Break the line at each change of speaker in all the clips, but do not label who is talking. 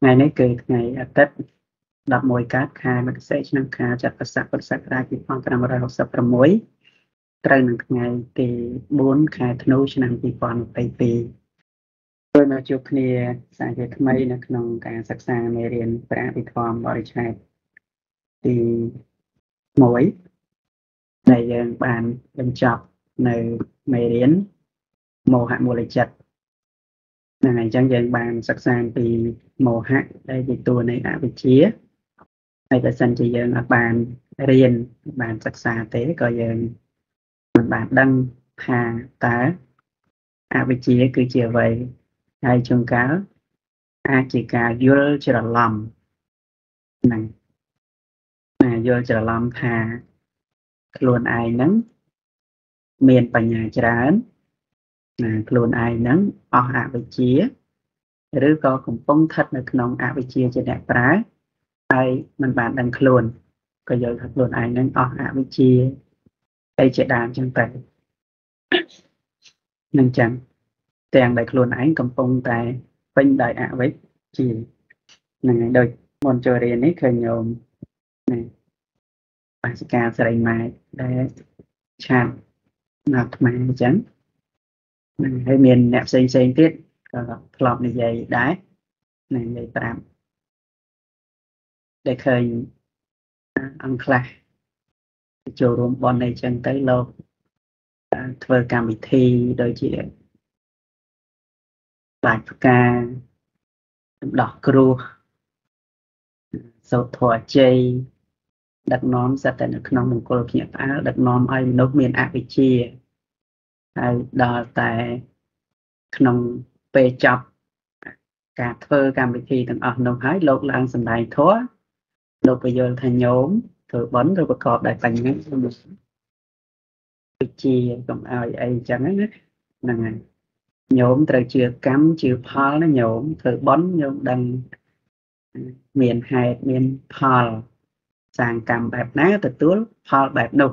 ngày nay cười ngày Tết đọc mùi cát khai mà sẽ năm khai chặt vật sắc ra thì phong trào ra học sập ra muối trời nắng ngày thì 4 khai thnu năm thì phongไปปีtôiมาជួបគ្នាសាជាថ្មីនៅក្នុងការសិក្សាមេរៀនប្រាវិធម៌បរិច្ឆេទទី1ដែលយើងបានបញ្ចប់នៅមេរៀនមោហៈមូលចិត្តហ្នឹងហើយអញ្ចឹងយើងបានសិក្សាពីមោហៈដែលជាតួនៃអវិជ្ជាហើយបើសិនជាយើងអត់បានរៀនបានសិក្សាទេក៏យើងមិនបានដឹងថាតើអវិជ្ជាគឺជាអ្វីហើយជួនកាលអាចជាការយល់ច្រឡំហ្នឹងយល់ច្រឡំថាខ្លួនឯងហ្នឹងមានបញ្ញាច្រើនខ្លួនឯងហ្នឹងអស់អវិជ្ជាឬក៏កំពុងស្ថិតនៅក្នុងអវិជ្ជាជាអ្នកប្រើហើយមិនបានដឹងខ្លួនក៏យល់ថាខ្លួនឯងហ្នឹងអស់អវិជ្ជាអីជាដើមចឹងទៅនឹងចឹងទាំងដែលខ្លួនឯងកំពុងតែពេញដោយអវិជ្ជាហ្នឹងហើយដូចមុនចូលរៀននេះឃើញញោមបាសិកាស្រីម៉ែដែលឆាតនៅអាត្មាអញ្ចឹងហើយមានអ្នកផ្សេងទៀតក៏ធ្លាប់និយាយដែរនិយាយប្រាប់ដែលឃើញអង្គខ្លះចូលរួមបន់អីចឹងទៅលោកធ្វើកម្មវិធីដូចជាបាច់ផ្កាដោះគ្រោះសូត្រធម៌ជ័យដឹកនាំសត្វតែនៅក្នុងមង្គលភ្ញាក់ផ្អើលដឹកនាំឲ្យមនុស្សមានអវិជ្ជាហើយដល់តែក្នុងពេលចប់ការធ្វើកម្មវិធីទាំងអស់នោះហើយលោកឡើងសម្ដែងធម៌លោកបញ្យល់ថាញោមធ្វើបន់ឬប្រកបដោយបញ្ញាវិជ្ជាកុំឲ្យអីចឹងណាហ្នឹងហើយញោមត្រូវជឿកម្មជឿផលណាញោមធ្វើបន់ញោមដឹងមានហេតុមានផលសាងកម្មបែបណាទទួលផលបែបនោះ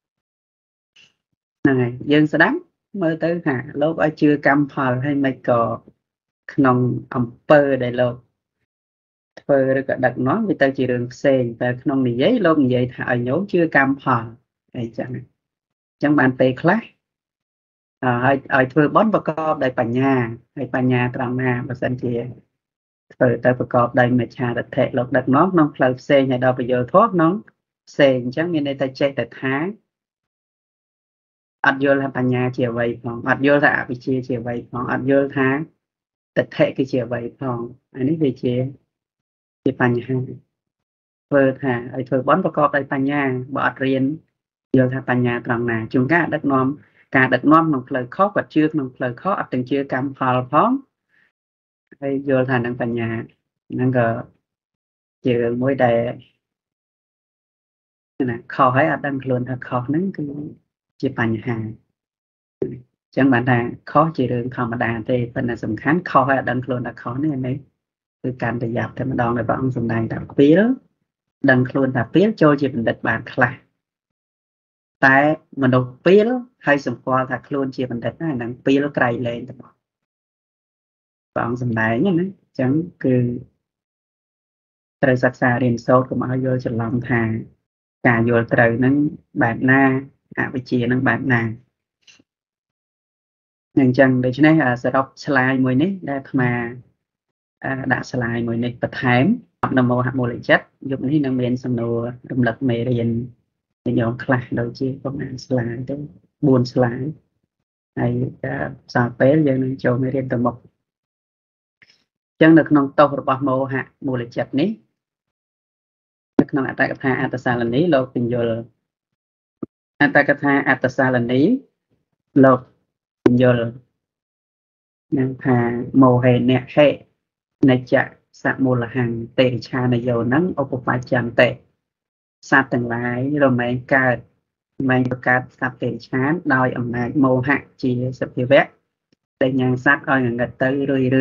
ហ្នឹងហើយយើងស្ដាប់មើលទៅថាលោកឲ្យជឿកម្មផលហើយមិនក៏ក្នុងអំពើដែលលោកធ្វើឬក៏ដឹកនាំវាទៅជារឿងផ្សេងតែក្នុងនិយាយលោកនិយាយថាឲ្យញោមជឿកម្មផលអីចឹងបានពេលខ្លះឲ្យធ្វើបន់ប្រកបដោយបញ្ញាហើយបញ្ញាត្រង់ណាបើសិនជាធ្វើទៅប្រកបដោយមច្ឆាទិដ្ឋិលោកដឹកនាំក្នុងផ្លូវផ្សេងហើយដល់បញ្យល់ធម៌ក្នុងផ្សេងអញ្ចឹងមានន័យថាចេះតែថាអត់យល់ថាបញ្ញាជាអ្វីផងអត់យល់ថាអវិជ្ជាជាអ្វីផងអត់យល់ថាទិដ្ឋិគឺជាអ្វីផងអានេះវាជាបញ្ហាធ្វើថាឲ្យធ្វើបន់ប្រកបដោយបញ្ញាបើអត់រៀនយល់ថាបញ្ញាត្រង់ណាជួនកាលដឹកនាំការដឹកនាំក្នុងផ្លូវខុសគាត់ជឿក្នុងផ្លូវខុសអត់ទាំងជឿកម្មផលផងហើយយល់ថានឹងបញ្ញាហ្នឹងក៏ជារឿងមួយដែលណាខុសហើយអត់ដឹងខ្លួនថាខុសហ្នឹងគឺជាបញ្ហាអញ្ចឹងបានថាខុសជារឿងធម្មតាទេប៉ុន្តែសំខាន់ខុសហើយអត់ដឹងខ្លួនថាខុសនេះគឺការប្រយ័ត្នតែម្ដងដែលព្រះអង្គសម្ដែងថាពីលដឹងខ្លួនថាពីលចូលជាបណ្ឌិតបានខ្លះតែមនុស្សពីលហើយសម្គាល់ថាខ្លួនជាបណ្ឌិតណាហ្នឹងពីលក្រៃលែងទៅព្រះអង្គសម្ដែងណាអញ្ចឹងគឺត្រូវសិក្សារៀនសូត្រកុំឲ្យយល់ច្រឡំថាការយល់ត្រូវហ្នឹងបែបណាអវិជ្ជាហ្នឹងបែបណាអញ្ចឹងដូច្នេះសរុបឆ្លាយមួយនេះដែលអាត្មាដាក់ឆ្លាយមួយនេះបន្ថែមនមោហៈមូលចិត្តយប់នេះនឹងមានសំណួររំលឹកមេរៀនញោមខ្លះដូចជាប្រហែលឆ្លាយទៅ4ឆ្លាយហើយផ្សារពេលយើងនឹងចូលមេរៀនទៅមុខអញ្ចឹងនៅក្នុងទោសរបស់មោហៈមូលចិត្តនេះនៅក្នុងអត្តកថាអត្តសាលនីលោកពញ្យល់អត្តកថាអត្តសាលនីលោកពញ្យល់នឹងថាមោហេនៈហេនិច្ចសមូលហੰទេឆានយោនឹងឧបបច្ចន្តិសត្វទាំងឡាយរមែងកើតសត្វទេឆានដោយអំណាចមោហៈជាសភាវៈដែលញ៉ាំងសត្វឲ្យងងឹតទៅរឿយ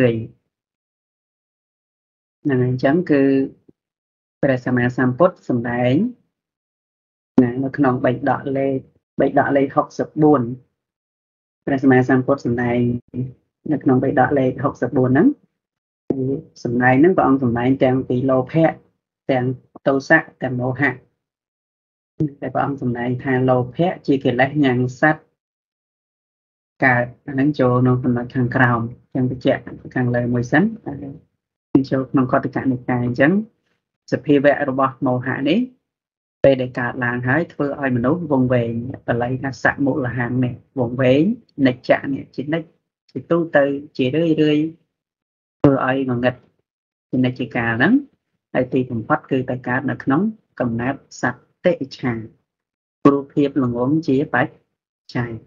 ហ្នឹងអញ្ចឹងគឺព្រះសម្មាសម្ពុទ្ធសម្ដែងនៅក្នុងបេដកលេខ64ព្រះសម្មាសម្ពុទ្ធសម្ដែងនៅក្នុងបេដកលេខ64ហ្នឹងសំដែងហ្នឹងព្រះអង្គសំដែងទាំងពីលោភៈទាំងទោសៈទាំងមោហៈតែព្រះអង្គសំដែងថាលោភៈជាកិលេសញ៉ាំងសត្វកើតអាហ្នឹងចូលក្នុងចំណុចខាងក្រោមចឹងបញ្ជាក់ខាងលើមួយសិនចូលក្នុងកតកនិកាយអញ្ចឹងសភាវៈរបស់មោហៈនេះពេលដែលកើតឡើងហើយធ្វើឲ្យមនុស្សវង្វេងបល័យថាសមូលហាំងនេះវង្វេងនិច្ចៈនេះជានិច្ចជាទូទៅជារឿយធ្វើឲ្យងងឹតជានិច្ចកាលហ្នឹងហើយទីបំផុតគឺទៅកើតនៅក្នុងកំណើតសត្វតិច្ឆាព្រោះភាពល្ងងជាបច្ច័យ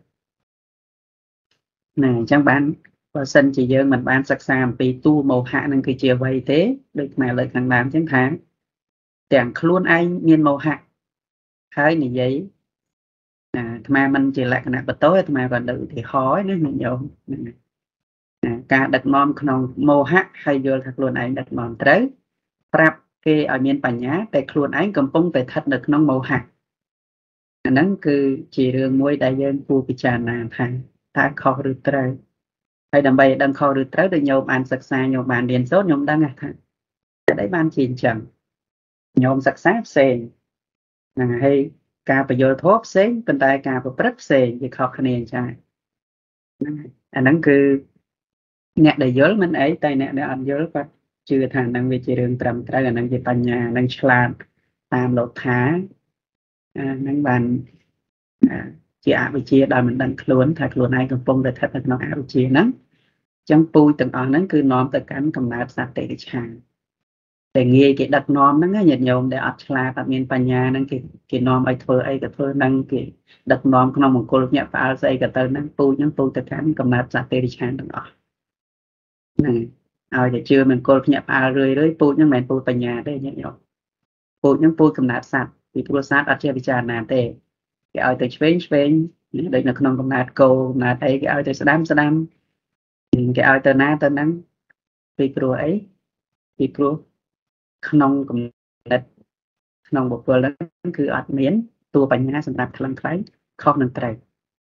ណាអញ្ចឹងបានបើសិនជាយើងមិនបានសិក្សាអំពីតួមោហៈនឹងគឺជាអ្វីទេដូចខ្មែរលើកខាងដើមអញ្ចឹងថាទាំងខ្លួនឯងមានមោហៈហើយនិយាយអាថ្មមិនជាលក្ខណៈបតោអាថ្មក៏លើកឧទាហរណ៍ណាញោមការដឹកនាំក្នុងមោហៈហើយយល់ថាខ្លួនឯងដឹកនាំត្រូវប្រាប់គេឲ្យមានបញ្ញាតែខ្លួនឯងកំពុងតែស្ថិតនៅក្នុងមោហៈអាហ្នឹងគឺជារឿងមួយដែលយើងគួរពិចារណាថាតើខុសឬត្រូវហើយដើម្បីឲ្យដឹងខុសឬត្រូវដូចញោមបានសិក្សាញោមបានរៀនសូត្រញោមដឹងថាតែបានជាអញ្ចឹងញោមសិក្សាផ្សេងហ្នឹងហើយការបញ្យល់ធម៌ផ្សេងប៉ុន្តែការប្រព្រឹត្តផ្សេងវាខុសគ្នាអញ្ចឹងហ្នឹងអាហ្នឹងគឺអ្នកដែលយល់មិនអីតែអ្នកដែលអត់យល់គាត់ជឿថាហ្នឹងវាជារឿងត្រឹមត្រូវអាហ្នឹងជាបញ្ញាហ្នឹងឆ្លាតតាមលោកថាហ្នឹងបានជាអវិជ្ជាដែលមិនដឹងខ្លួនថាខ្លួនឯងកំពុងតែស្ថិតនៅក្នុងអវិជ្ជាហ្នឹងអញ្ចឹងពូជទាំងអស់ហ្នឹងគឺនាំទៅកាន់កំណើតសត្វតិច្ឆាតែងាយគេដឹកនាំហ្នឹងញាតិញោមដែលអត់ឆ្លាតអត់មានបញ្ញាហ្នឹងគេនាំឲ្យធ្វើអីក៏ធ្វើហ្នឹងគេដឹកនាំក្នុងមង្គលញាក់ផ្អើលស្អីក៏ទៅហ្នឹងពូជហ្នឹងពូជទៅកាន់កំណើតសត្វតិច្ឆាទាំងអស់ហ្នឹងឲ្យតែជឿមង្គលភ្ញាក់ផ្អើលរឿយពូជហ្នឹងមិនមែនពូជបញ្ញាទេញាតិញោមពូជហ្នឹងពូជកំណើតសត្វពីព្រោះសត្វអត់ចេះពិចារណាទេគេឲ្យទៅឆ្វេងដូចនៅក្នុងកំណើតគោកំណើតអីគេឲ្យទៅស្ដាំគេឲ្យទៅណាទៅហ្នឹងពីព្រោះអីពីព្រោះក្នុងកំណត់ក្នុងបុគ្គលហ្នឹងគឺអត់មានតួបញ្ញាសម្រាប់ថ្លឹងថ្លែងខុសនឹងត្រូវ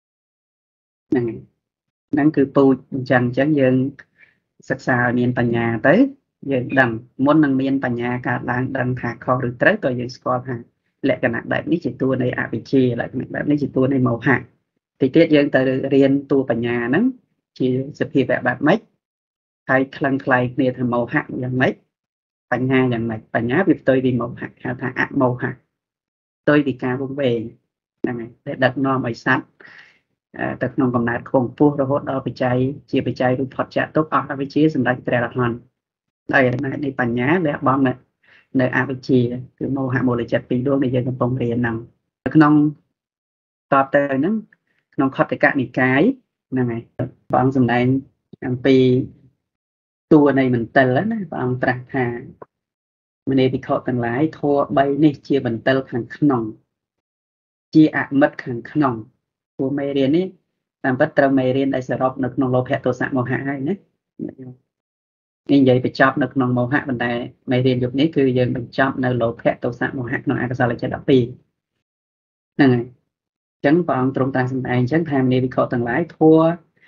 ហ្នឹងគឺពូជអញ្ចឹងយើងសិក្សាឲ្យមានបញ្ញាទៅយើងដឹងមុននឹងមានបញ្ញាកើតឡើងដឹងថាខុសឬត្រូវក៏យើងស្គាល់ថាលក្ខណៈបែបនេះជាតួនៃអវិជ្ជាលក្ខណៈបែបនេះជាតួនៃមោហៈទីទៀតយើងទៅរៀនតួបញ្ញាហ្នឹងជាសភាវៈបែបម៉េចហើយថ្លឹងថ្លែងគ្នាថាមោហៈយ៉ាងម៉េចបញ្ញាយ៉ាងម៉េចបញ្ញាវាផ្ទុយពីមោហៈហៅថាអមោហៈផ្ទុយពីការវង្វេងហ្នឹងហើយដែលដឹកនាំឲ្យសត្វទៅក្នុងកំណើតខ្ពង់ខ្ពស់រហូតដល់បច្ច័យជាបច្ច័យរូបផុតចាក់ទុកអស់អវិជ្ជាសម្រាប់ព្រះរហន្តហើយនៃបញ្ញាលះបង់នៅអវិជ្ជាគឺមោហៈមូលចិត្តពីរដួងដែលយើងកំពុងរៀនហ្នឹងក្នុងតបទៅហ្នឹងក្នុងខត្តកនិកាយហ្នឹងហើយព្រះអង្គសម្ដែងអំពីតួនៃមន្ទិលណាព្រះអង្គត្រាស់ថាមនីភិក្ខុទាំងឡាយធម៌3នេះជាមន្ទិលខាងក្នុងជាអមិត្តខាងក្នុងព្រោះមេរៀននេះតាមពិតត្រូវមេរៀនដែលសរុបនៅក្នុងលោភៈទោសៈមោហៈហើយណានេះនិយាយបញ្ចប់នៅក្នុងមោហៈប៉ុន្តែមេរៀនយុគនេះគឺយើងបញ្ចប់នៅលោភៈទោសៈមោហៈក្នុងអកុសលចិត្ត12ហ្នឹងហើយអញ្ចឹងព្រះអង្គទ្រង់តាសម្ដែងអញ្ចឹងថាមនីភិក្ខុទាំងឡាយធម៌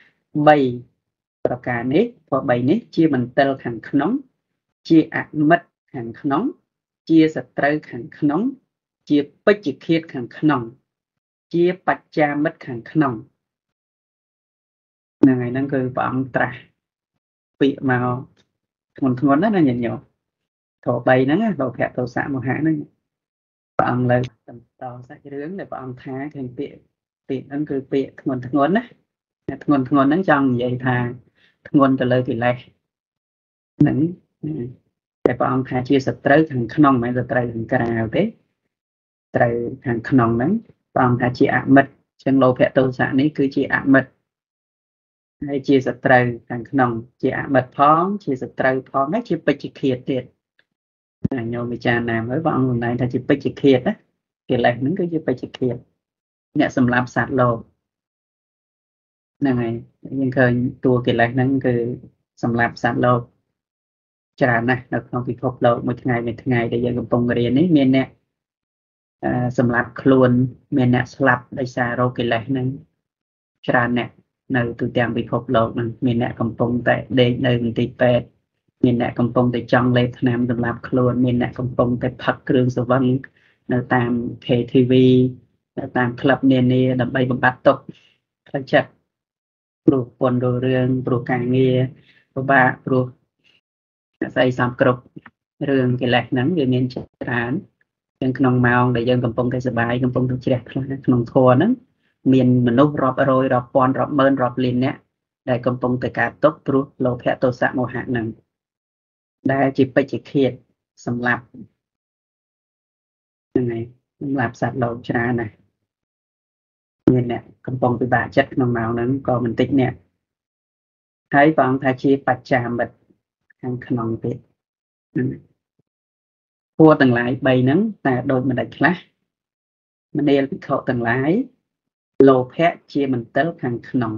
3ប្រការនេះធម៌3នេះជាមន្ទិលខាងក្នុងជាអមិត្តខាងក្នុងជាសត្រូវខាងក្នុងជាពេជ្ជឃាតខាងក្នុងជាបច្ចាមិត្តខាងក្នុងហ្នឹងហើយហ្នឹងគឺព្រះអង្គត្រាស់ពាក្យមកធ្ងន់ណាញាតិញោមធម៌3ហ្នឹងលោភៈទោសៈមោហៈហ្នឹងព្រះអង្គលើកបន្តសាច់រឿងដែលព្រះអង្គថាឃើញពាក្យហ្នឹងគឺពាក្យធ្ងន់ណាធ្ងន់ហ្នឹងចង់និយាយថាធ្ងន់ទៅលើកិលេសហ្នឹងតែព្រះអង្គថាជាសត្រូវខាងក្នុងមិនមែនសត្រូវខាងក្រៅទេត្រូវខាងក្នុងហ្នឹងព្រះអង្គថាជាអមិត្តចឹងលោភៈទោសៈនេះគឺជាអមិត្តហើយជាសត្រូវខាងក្នុងជាអមិត្តផងជាសត្រូវផងហើយជាពេជ្ជឃាតទៀតញោមវិចារណាមើលព្រះអង្គសម្ដែងថាជាពេជ្ជឃាតណាកិលេសហ្នឹងគឺជាពេជ្ជឃាតអ្នកសម្លាប់សត្វលោកហ្នឹងហើយយើងឃើញតួកិលេសហ្នឹងគឺសម្លាប់សត្វលោកច្រើនណាស់នៅក្នុងពិភពលោកមួយថ្ងៃដែលយើងកំពុងរៀននេះមានអ្នកសម្លាប់ខ្លួនមានអ្នកស្លាប់ដោយសាររោគកិលេសហ្នឹងច្រើនអ្នកនៅទូទាំងពិភពលោកហ្នឹងមានអ្នកកំពុងតែដេកនៅមន្ទីរពេទ្យមានអ្នកកំពុងតែចង់លេបថ្នាំសម្រាប់ខ្លួនមានអ្នកកំពុងតែផឹកគ្រឿងស្រវឹងនៅតាម KTV នៅតាមក្លឹបនានាដើម្បីបំបត្តិទុក្ខផ្លូវចិត្តព្រោះពន្ធរឿងព្រោះការងារពិបាកព្រោះស្អីសំគ្រប់រឿងកិលេសហ្នឹងវាមានច្រើនទាំងក្នុងម៉ោងដែលយើងកំពុងតែសប្បាយកំពុងតែជ្រះថ្លាក្នុងធម៌ហ្នឹងមានមនុស្សរាប់រយរាប់ពាន់រាប់ម៉ឺនរាប់លានអ្នកដែលកំពុងតែកើតទុក្ខព្រោះលោភៈទោសៈមោហៈហ្នឹងដែលជាបច្ចេកឃាតសម្រាប់ហ្នឹងហើយសម្រាប់សត្វលោកច្រើនណាស់មានអ្នកកំពុងពិបាកចិត្តក្នុងម៉ោងហ្នឹងក៏មិនតិចអ្នកហើយព្រះអង្គថាជាបច្ចាមិត្តខាងក្នុងទៀតពូទាំងឡាយ3ហ្នឹងតែដូចម្ដេចខ្លះមនាលភិក្ខុទាំងឡាយលោភៈជាមន្ទិលខាងក្នុង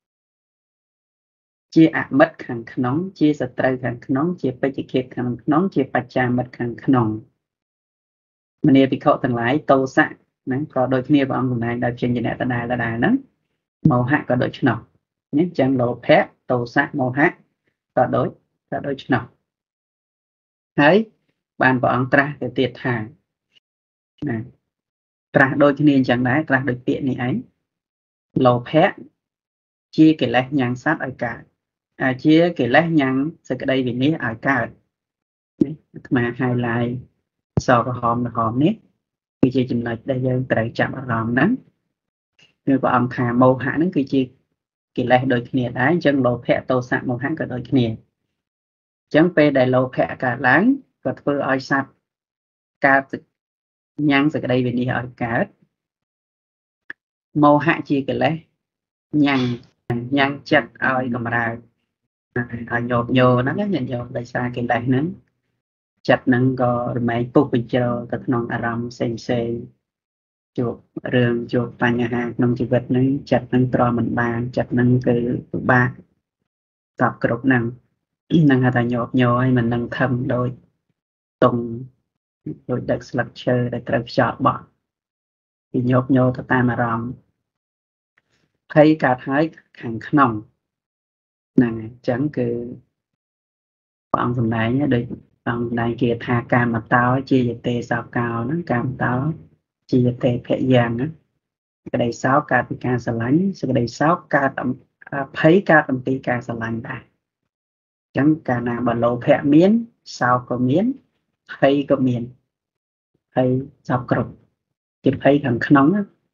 ជាអមិត្តខាងក្នុងជាសត្រូវខាងក្នុងជាបច្ចេកឃាតខាងក្នុងជាបច្ចាមិត្តខាងក្នុងមនាលភិក្ខុទាំងឡាយតោសៈហ្នឹងក៏ដូចគ្នាព្រះអង្គសម្ដែងដោយចេញជាអ្នកដដែលហ្នឹងមោហៈក៏ដូចឆ្នោះនេះចឹងលោភៈតោសៈមោហៈក៏ដូចឆ្នោះហើយបានព្រះអង្គត្រាស់ទៅទៀតថាណាត្រាស់ដូចគ្នាអញ្ចឹងដែរត្រាស់ដូចពាក្យនេះឯងលោភៈជាកិលេសញ៉ាំងសត្វឲ្យកើតជាកិលេសញ៉ាំងសេចក្តីវិនិច្ឆ័យឲ្យកើតនេះអាត្មា highlight សរក្រហមនេះគឺជាចំណុចដែលយើងត្រូវចាប់អារម្មណ៍ហ្នឹងគឺព្រះអង្គថាមោហៈហ្នឹងគឺជាកិលេសដូចគ្នាដែរអញ្ចឹងលោភៈទោសៈមោហៈក៏ដូចគ្នាអញ្ចឹងពេលដែលលោភៈកើតឡើងក៏ធ្វើឲ្យសត្វកើតញ៉ាំងសេចក្តីវិនិច្ឆ័យឲ្យកើតមោហៈជាកិលេសញ៉ាំងចិត្តឲ្យកម្រើកឲ្យញោមញោហ្នឹងញាតិញោមដោយសារកិលេសហ្នឹងចិត្តហ្នឹងក៏រមែងពុះបញ្ជ្រោទៅក្នុងអារម្មណ៍ផ្សេងជួបរឿងជួបបញ្ហាក្នុងជីវិតហ្នឹងចិត្តហ្នឹងទ្រាំមិនបានចិត្តហ្នឹងគឺពិបាកតបគ្រប់ហ្នឹងហ្នឹងហៅថាញោមញោឲ្យមិននឹងធឹមដូចតុងដូចដឹកស្លឹកឈើដែលត្រូវខ្យល់បក់ពីញោមញោទៅតាមអារម្មណ៍ភ័យកើតហើយខាងក្នុងហ្នឹងអញ្ចឹងគឺព្រះអង្គសម្ដែងដូចព្រះអង្គសម្ដែងគេថាកាមតោជាយតេសោកោហ្នឹងកាមតោជាយតេភយ៉ាងណាក្តីសោកកើតពីការស្រឡាញ់សេចក្តីសោកកើតភ័យកើតអំពីការស្រឡាញ់ដែរអញ្ចឹងកាលណាបើលោភៈមានសោកក៏មានភ័យក៏មានភ័យសពគ្រប់ជាភ័យខាងក្នុង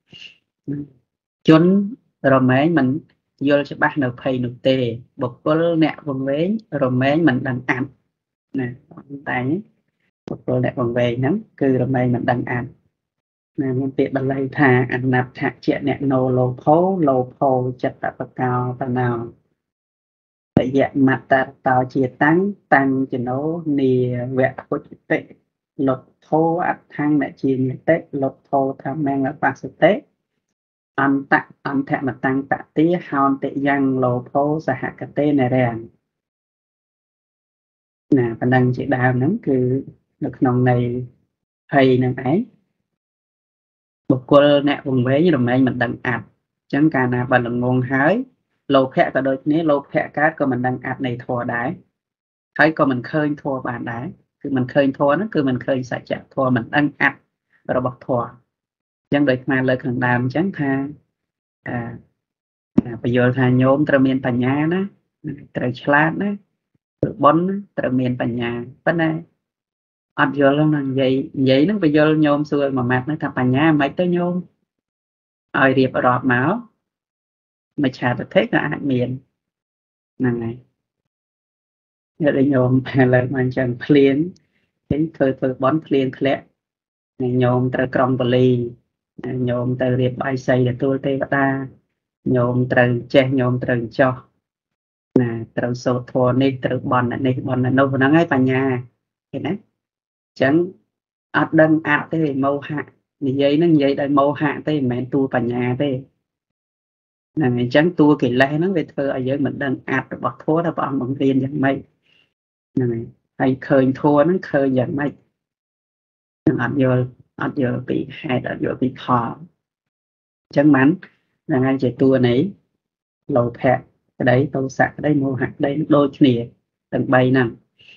ជនរមែងមិនយល់ច្បាស់នៅភ័យនោះទេបុគ្គលអ្នកវង្វេងរមែងមិនដឹងអត្តណាតែបុគ្គលអ្នកវង្វេងហ្នឹងគឺរមែងមិនដឹងអត្តណាមានពាក្យបាលីថាអនត្តៈជាអ្នកណោលោភោចិត្តបកោបណោតយមត្តតោជាតាំងចំណោនីវៈពុជតិលុតធោអដ្ឋังអ្នកជានិតិលុតធោធម្មងបស្សតិអន្តមតាំងតតិហោនតិយ៉ាងលោភោសហកតេនរានណាប៉ុណ្ណឹងជាដើមហ្នឹងគឺនៅក្នុងន័យភ័យនឹងឯងបុគ្គលអ្នកវង្វេងរមែងមិនដឹងអត្តអញ្ចឹងកាលណាបើល្ងងហើយលោភៈក៏ដូចគ្នាលោភៈកើតក៏មិនដឹងអត្តនៃធម៌ដែរហើយក៏មិនឃើញធម៌បានដែរគឺមិនឃើញធម៌ហ្នឹងគឺមិនឃើញសច្ចធម៌មិនដឹងអត្តរបស់ធម៌អញ្ចឹងដោយខ្មែរលើកខាងដើមអញ្ចឹងថាបញ្យល់ថាញោមត្រូវមានបញ្ញាណាត្រូវឆ្លាតណាត្រូវបន់ត្រូវមានបញ្ញាប៉ុន្តែអត់យល់ហ្នឹងនិយាយហ្នឹងបញ្យល់ញោមសួរមួយម៉ាត់ហ្នឹងថាបញ្ញាមិនទៅញោមឲ្យរៀបរាប់មកមច្ឆាទិដ្ឋិក៏អាចមានហ្នឹងហើយយកញោមលើកមកអញ្ចឹងភ្លៀងឃើញធ្វើបន់ភ្លៀងធ្លាក់ញោមត្រូវក្រុងបលីញោមទៅរៀបបាយសីទទួលទេវតាញោមត្រូវចេះញោមត្រូវចោះណាត្រូវសូត្រធម៌នេះត្រូវបន់នេះបន់នោះហ្នឹងហើយបញ្ញាឃើញណាអញ្ចឹងអត់ដឹងអត្តទេមោហៈនិយាយហ្នឹងនិយាយដោយមោហៈទេមិនមែនតួបញ្ញាទេហ្នឹងអញ្ចឹងតួកិលេសហ្នឹងវាធ្វើឲ្យយើងមិនដឹងអត្តរបស់ធម៌ថាព្រះអង្គបង្រៀនយ៉ាងម៉េចហ្នឹងហើយឃើញធម៌ហ្នឹងឃើញយ៉ាងម៉េចនឹងអត់យល់ពីហេតុអត់យល់ពីផលអញ្ចឹងមិនហ្នឹងហើយជាតួនៃលោភៈក្តីទោសៈក្តីមោហៈក្តីដូចគ្នាទាំង3ហ្នឹង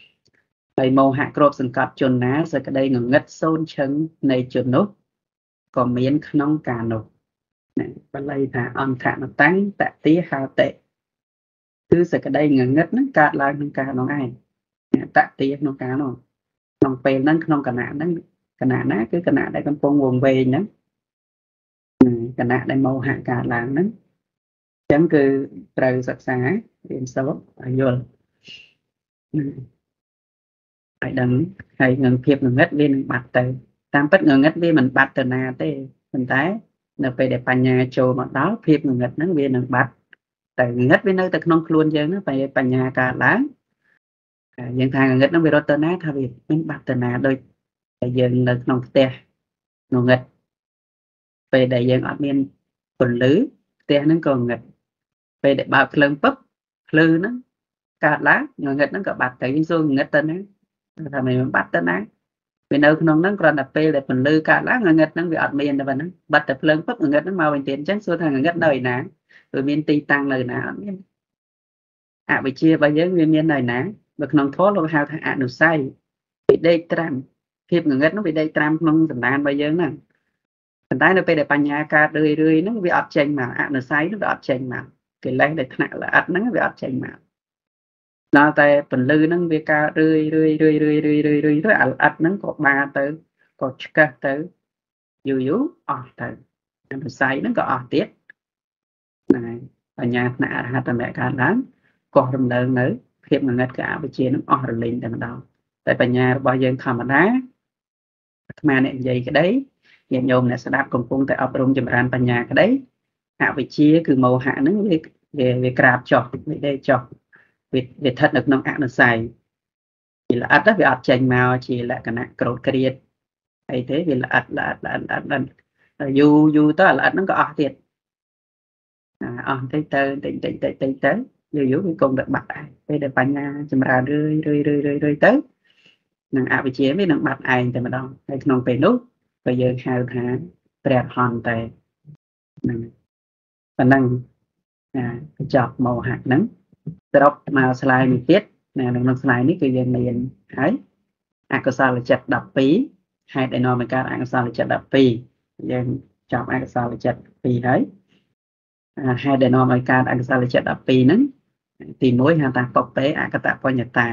ហើយមោហៈគ្របសង្កត់ជនណាសេចក្តីងងឹតសូនឈឹងនៃជននោះក៏មានក្នុងការនោះណាបាលីថាអន្តរតាំងតតិហតេគឺសេចក្តីងងឹតហ្នឹងកើតឡើងក្នុងការនោះឯងតតិក្នុងការនោះក្នុងពេលហ្នឹងក្នុងគណៈហ្នឹងគណៈណាគឺគណៈដែលកំពុងវង្វេងហ្នឹងគណៈដែលមោហៈកើតឡើងហ្នឹងអញ្ចឹងគឺត្រូវសិក្សារៀនសូត្រឲ្យយល់ហើយដឹងហើយនឹងភាពងងឹតវានឹងបាត់ទៅតាមពិតងងឹតវាមិនបាត់ទៅណាទេប៉ុន្តែនៅពេលដែលបញ្ញាចូលមកដល់ភាពងងឹតហ្នឹងវានឹងបាត់តែងងឹតវានៅតែក្នុងខ្លួនយើងណាពេលបញ្ញាកើតឡើងយើងថាងងឹតហ្នឹងវារត់ទៅណាថាវាមិនបាត់ទៅណាដូចតែយើងនៅក្នុងផ្ទះងងឹតពេលដែលយើងអត់មានពន្លឺផ្ទះហ្នឹងក៏ងងឹតពេលដែលបើកភ្លើងពឹបភ្លឺហ្នឹងកើតឡើងងងឹតហ្នឹងក៏បាត់ទៅយើងសួรงងឹតទៅណាថាមិនបាត់ទៅណាវានៅក្នុងហ្នឹងគ្រាន់តែពេលដែលពន្លឺកើតឡើងងងឹតហ្នឹងវាអត់មានទៅប៉ុណ្ណឹងបាត់តែភ្លើងពឹបងងឹតហ្នឹងមកវិញទៀតអញ្ចឹងសួរថាងងឹតនៅឯណាវាមានទីតាំងនៅណាអត់មានអវិជ្ជារបស់យើងវាមាននៅណានៅក្នុងធម៌លោកហៅថាអនុស័យវាដេកត្រាំភាពងងឹតហ្នឹងវាដេកត្រាំក្នុងសន្តានរបស់យើងហ្នឹងប៉ុន្តែនៅពេលដែលបញ្ញាកើតរឿយហ្នឹងវាអត់ចេញមកអនុស័យហ្នឹងវាអត់ចេញមកកិលេសដែលថ្នាក់ល្អិតហ្នឹងវាអត់ចេញមកដល់តែពន្លឺហ្នឹងវាកើតរឿយទៅអាល្អិតហ្នឹងក៏បាទៅក៏ឆ្កឹះទៅយូរអស់ទៅអនុស័យហ្នឹងក៏អស់ទៀតហ្នឹងហើយបញ្ញាថ្នាក់អរហត្តមគ្គកើតឡើងក៏រំលងនៅភាពងងឹតกับអវិជ្ជានឹងអស់រលីងតែម្ដងតែបញ្ញារបស់យើងធម្មតាអាត្មាអ្នកនិយាយក្តីញាតិញោមអ្នកស្ដាប់កំពុងតែអប់រំចម្រើនបញ្ញាក្តីអវិជ្ជាគឺមោហៈហ្នឹងវាក្រាបចុះវាដេកចុះវាស្ថិតនៅក្នុងអនុស័យវាល្អិតវាអត់ចេញមកជាលក្ខណៈក្រោតក្រៀតអីទេវាល្អិតយូរទៅល្អិតហ្នឹងក៏អស់ទៀតអស់តិចទៅយូរវាគង់តែបាត់ឯងពេលដែលបញ្ញាចម្រើនរឿយទៅនឹងអវិជ្ជាវានឹងបាត់ឯងតែម្ដងហើយក្នុងពេលនោះក៏យើងហៅថាព្រះអរហន្តតែហ្នឹងប៉ុណ្ណឹងបញ្ចប់មោហៈហ្នឹងសរុបមកស្លាយនេះទៀតក្នុងស្លាយនេះគឺយើងមានហើយអកុសលចិត្ត12ហេតុដែលនាំឲ្យកើតអកុសលចិត្ត12យើងចប់អកុសលចិត្ត2ហើយហេតុដែលនាំឲ្យកើតអកុសលចិត្ត12ហ្នឹងទី1ហៅថាបបេអកតបញ្ញតា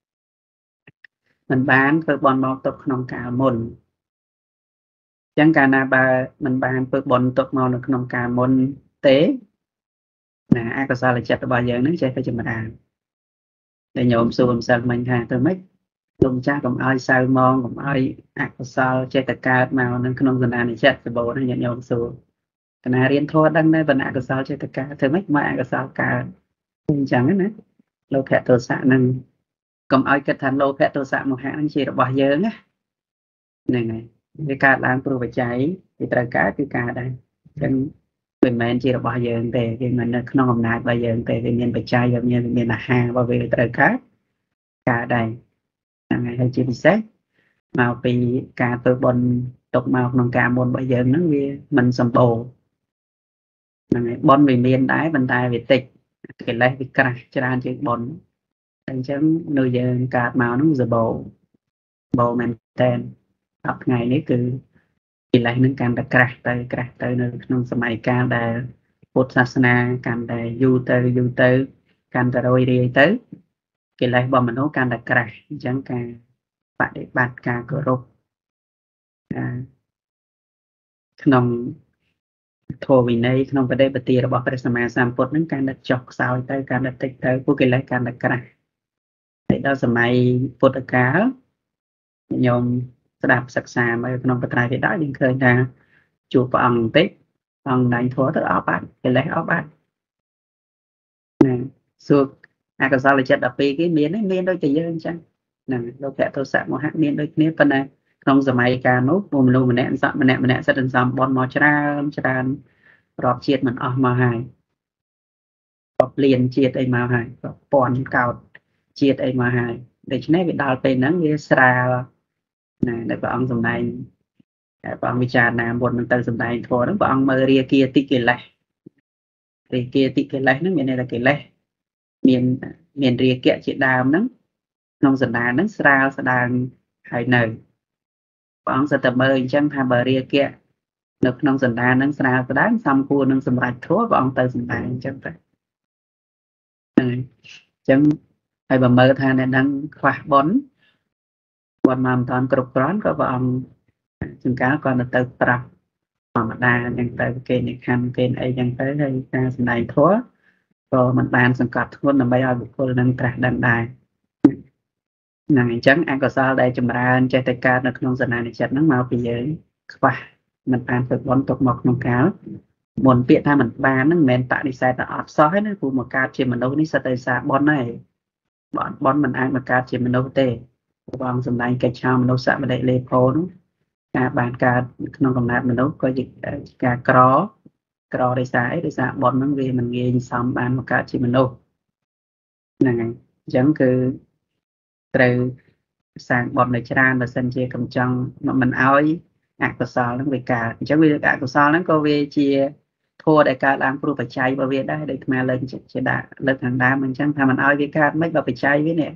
មិនបានធ្វើបន់មកទុកក្នុងកាលមុនអញ្ចឹងកាលណាបើមិនបានធ្វើបន់ទុកមកនៅក្នុងកាលមុនទេអកុសលចិត្តរបស់យើងហ្នឹងចេះតែចម្រើនតែញោមសួរម្សិលមិញថាទៅម៉េចលោកចាស់កុំឲ្យសៅមងកុំឲ្យអកុសលចេះតែកើតមកនៅក្នុងសន្តានចិត្តសបោណាញាតិញោមសួរកណារៀនធម៌ដឹងដែរបណ្ណអកុសលចេះតែកើតធ្វើម៉េចមកអកុសលកើតអញ្ចឹងណាលោភៈទោសៈហ្នឹងកុំឲ្យគិតថាលោភៈទោសៈមោហៈហ្នឹងជារបស់យើងណាហ្នឹងហើយវាកើតឡើងព្រោះបច្ច័យវាត្រូវកើតគឺកើតដែរអញ្ចឹងមិនមែនជារបស់យើងទេវាមិននៅក្នុងអំណាចរបស់យើងទេវាមានបច្ច័យវាមានអាហាររបស់វាត្រូវកើតដែរហ្នឹងហើយជាពិសេសមកពីការធ្វើបុណ្យទុកមកក្នុងការមុនរបស់យើងហ្នឹងវាមិនសម្បូរហ្នឹងហើយបុណ្យវាមានដែរប៉ុន្តែវាតិចកិលេសវាក្រាស់ច្រើនជាងបុណ្យអញ្ចឹងនៅយើងកើតមកហ្នឹងសម្បូរមែនតែន10ថ្ងៃនេះគឺកិលេសនឹងកាន់តែក្រាស់ទៅនៅក្នុងសម័យកាលដែលពុទ្ធសាសនាកាន់តែយូរទៅកាន់តែរយរាយទៅកិលេសរបស់មនុស្សកាន់តែក្រាស់អញ្ចឹងការបដិបត្តិការគោរពក្នុងធម៌វិន័យក្នុងបដិបត្តិរបស់ព្រះសម្មាសម្ពុទ្ធនឹងកាន់តែចុះខ្សោយទៅកាន់តែតិចទៅពួកកិលេសកាន់តែក្រាស់ហើយដល់សម័យពុទ្ធកាលញោមស្ដាប់សិក្សាមកក្នុងបត្រៃវិដកយើងឃើញថាជួបព្រះអង្គបន្តិចអង្គដៃធัวទៅអស់បាត់កិលេសអស់បាត់ណាសួរអកុសលចិត្ត12គេមានដូចតែយើងអញ្ចឹងហ្នឹងលោភៈទោសៈមោហៈមានដូចគ្នាប៉ុន្តែក្នុងសម័យកាលនោះមនុស្សម្នាក់សិតសំបន់មកច្រើនរាប់ជាតិមិនអស់មកហើយក៏ព្រៀនជាតិអីមកហើយក៏ពាន់កោតជាតិអីមកហើយដូច្នេះវាដល់ពេលហ្នឹងវាស្រាលណាដែលព្រះអង្គសម្ដែងតែព្រះអង្គវិចារណាមុននឹងទៅសម្ដែងធម៌ហ្នឹងព្រះអង្គមើលរាគាតិកិលេសហ្នឹងមានន័យថាកិលេសមានរាគៈជាដើមហ្នឹងក្នុងសណ្ដានហ្នឹងស្រាលស្ដើងហើយនៅព្រះអង្គសិតតែមើលអញ្ចឹងថាបើរាគៈនៅក្នុងសណ្ដានហ្នឹងស្រាលស្ដើងសំគួរនឹងសម្រេចធម៌ព្រះអង្គទៅសម្ដែងអញ្ចឹងទៅហ្នឹងហើយអញ្ចឹងហើយបើមើលថាអ្នកហ្នឹងខ្វះបុណ្យមកមិនតាន់គ្រប់គ្រាន់ក៏ព្រះអង្គជាងកាលគាត់ទៅប្រាប់ធម្មតាអញ្ចឹងទៅគេនិខណ្ឌគេអីអញ្ចឹងទៅហើយការសម្ដែងធម៌ក៏មិនបានសង្កត់ធ្ងន់ដើម្បីឲ្យបុគ្គលនឹងត្រាស់ដឹងដែរហ្នឹងអញ្ចឹងអកុសលដែលចម្រើនចេះតែកើតនៅក្នុងសន្តានចិត្តហ្នឹងមកពីយើងខ្វះមិនបានធ្វើបុណ្យទុកមកក្នុងកាលមុនពាក្យថាមិនបានហ្នឹងមិនមែនបដិសេធតែអត់សោះទេណាព្រោះមកកើតជាមនុស្សនេះសិតតែសារបុណ្យហើយបុណ្យមិនអាចមកកើតជាមនុស្សទេព្រះអង្គសម្ដែងកិច្ចឆោមនុស្សបដិលេផោនោះការបានកើតក្នុងកំណើតមនុស្សក៏ជាការក្រដោយសារអីដោយសារបុណ្យហ្នឹងវាមិនងាយសំបានមកកើតជាមនុស្សហ្នឹងហើយអញ្ចឹងគឺត្រូវសាងបុណ្យនៅច្រើនបើសិនជាកំចង់មិនអោយអកុសលហ្នឹងវាកើតអញ្ចឹងវាអកុសលហ្នឹងក៏វាជាធម៌ដែលកើតឡើងព្រោះបច្ច័យរបស់វាដែរដូចអាលើកជាដាក់លើកខាងដើមអញ្ចឹងថាមិនអោយវាកើតមិនបើបច្ច័យវានេះ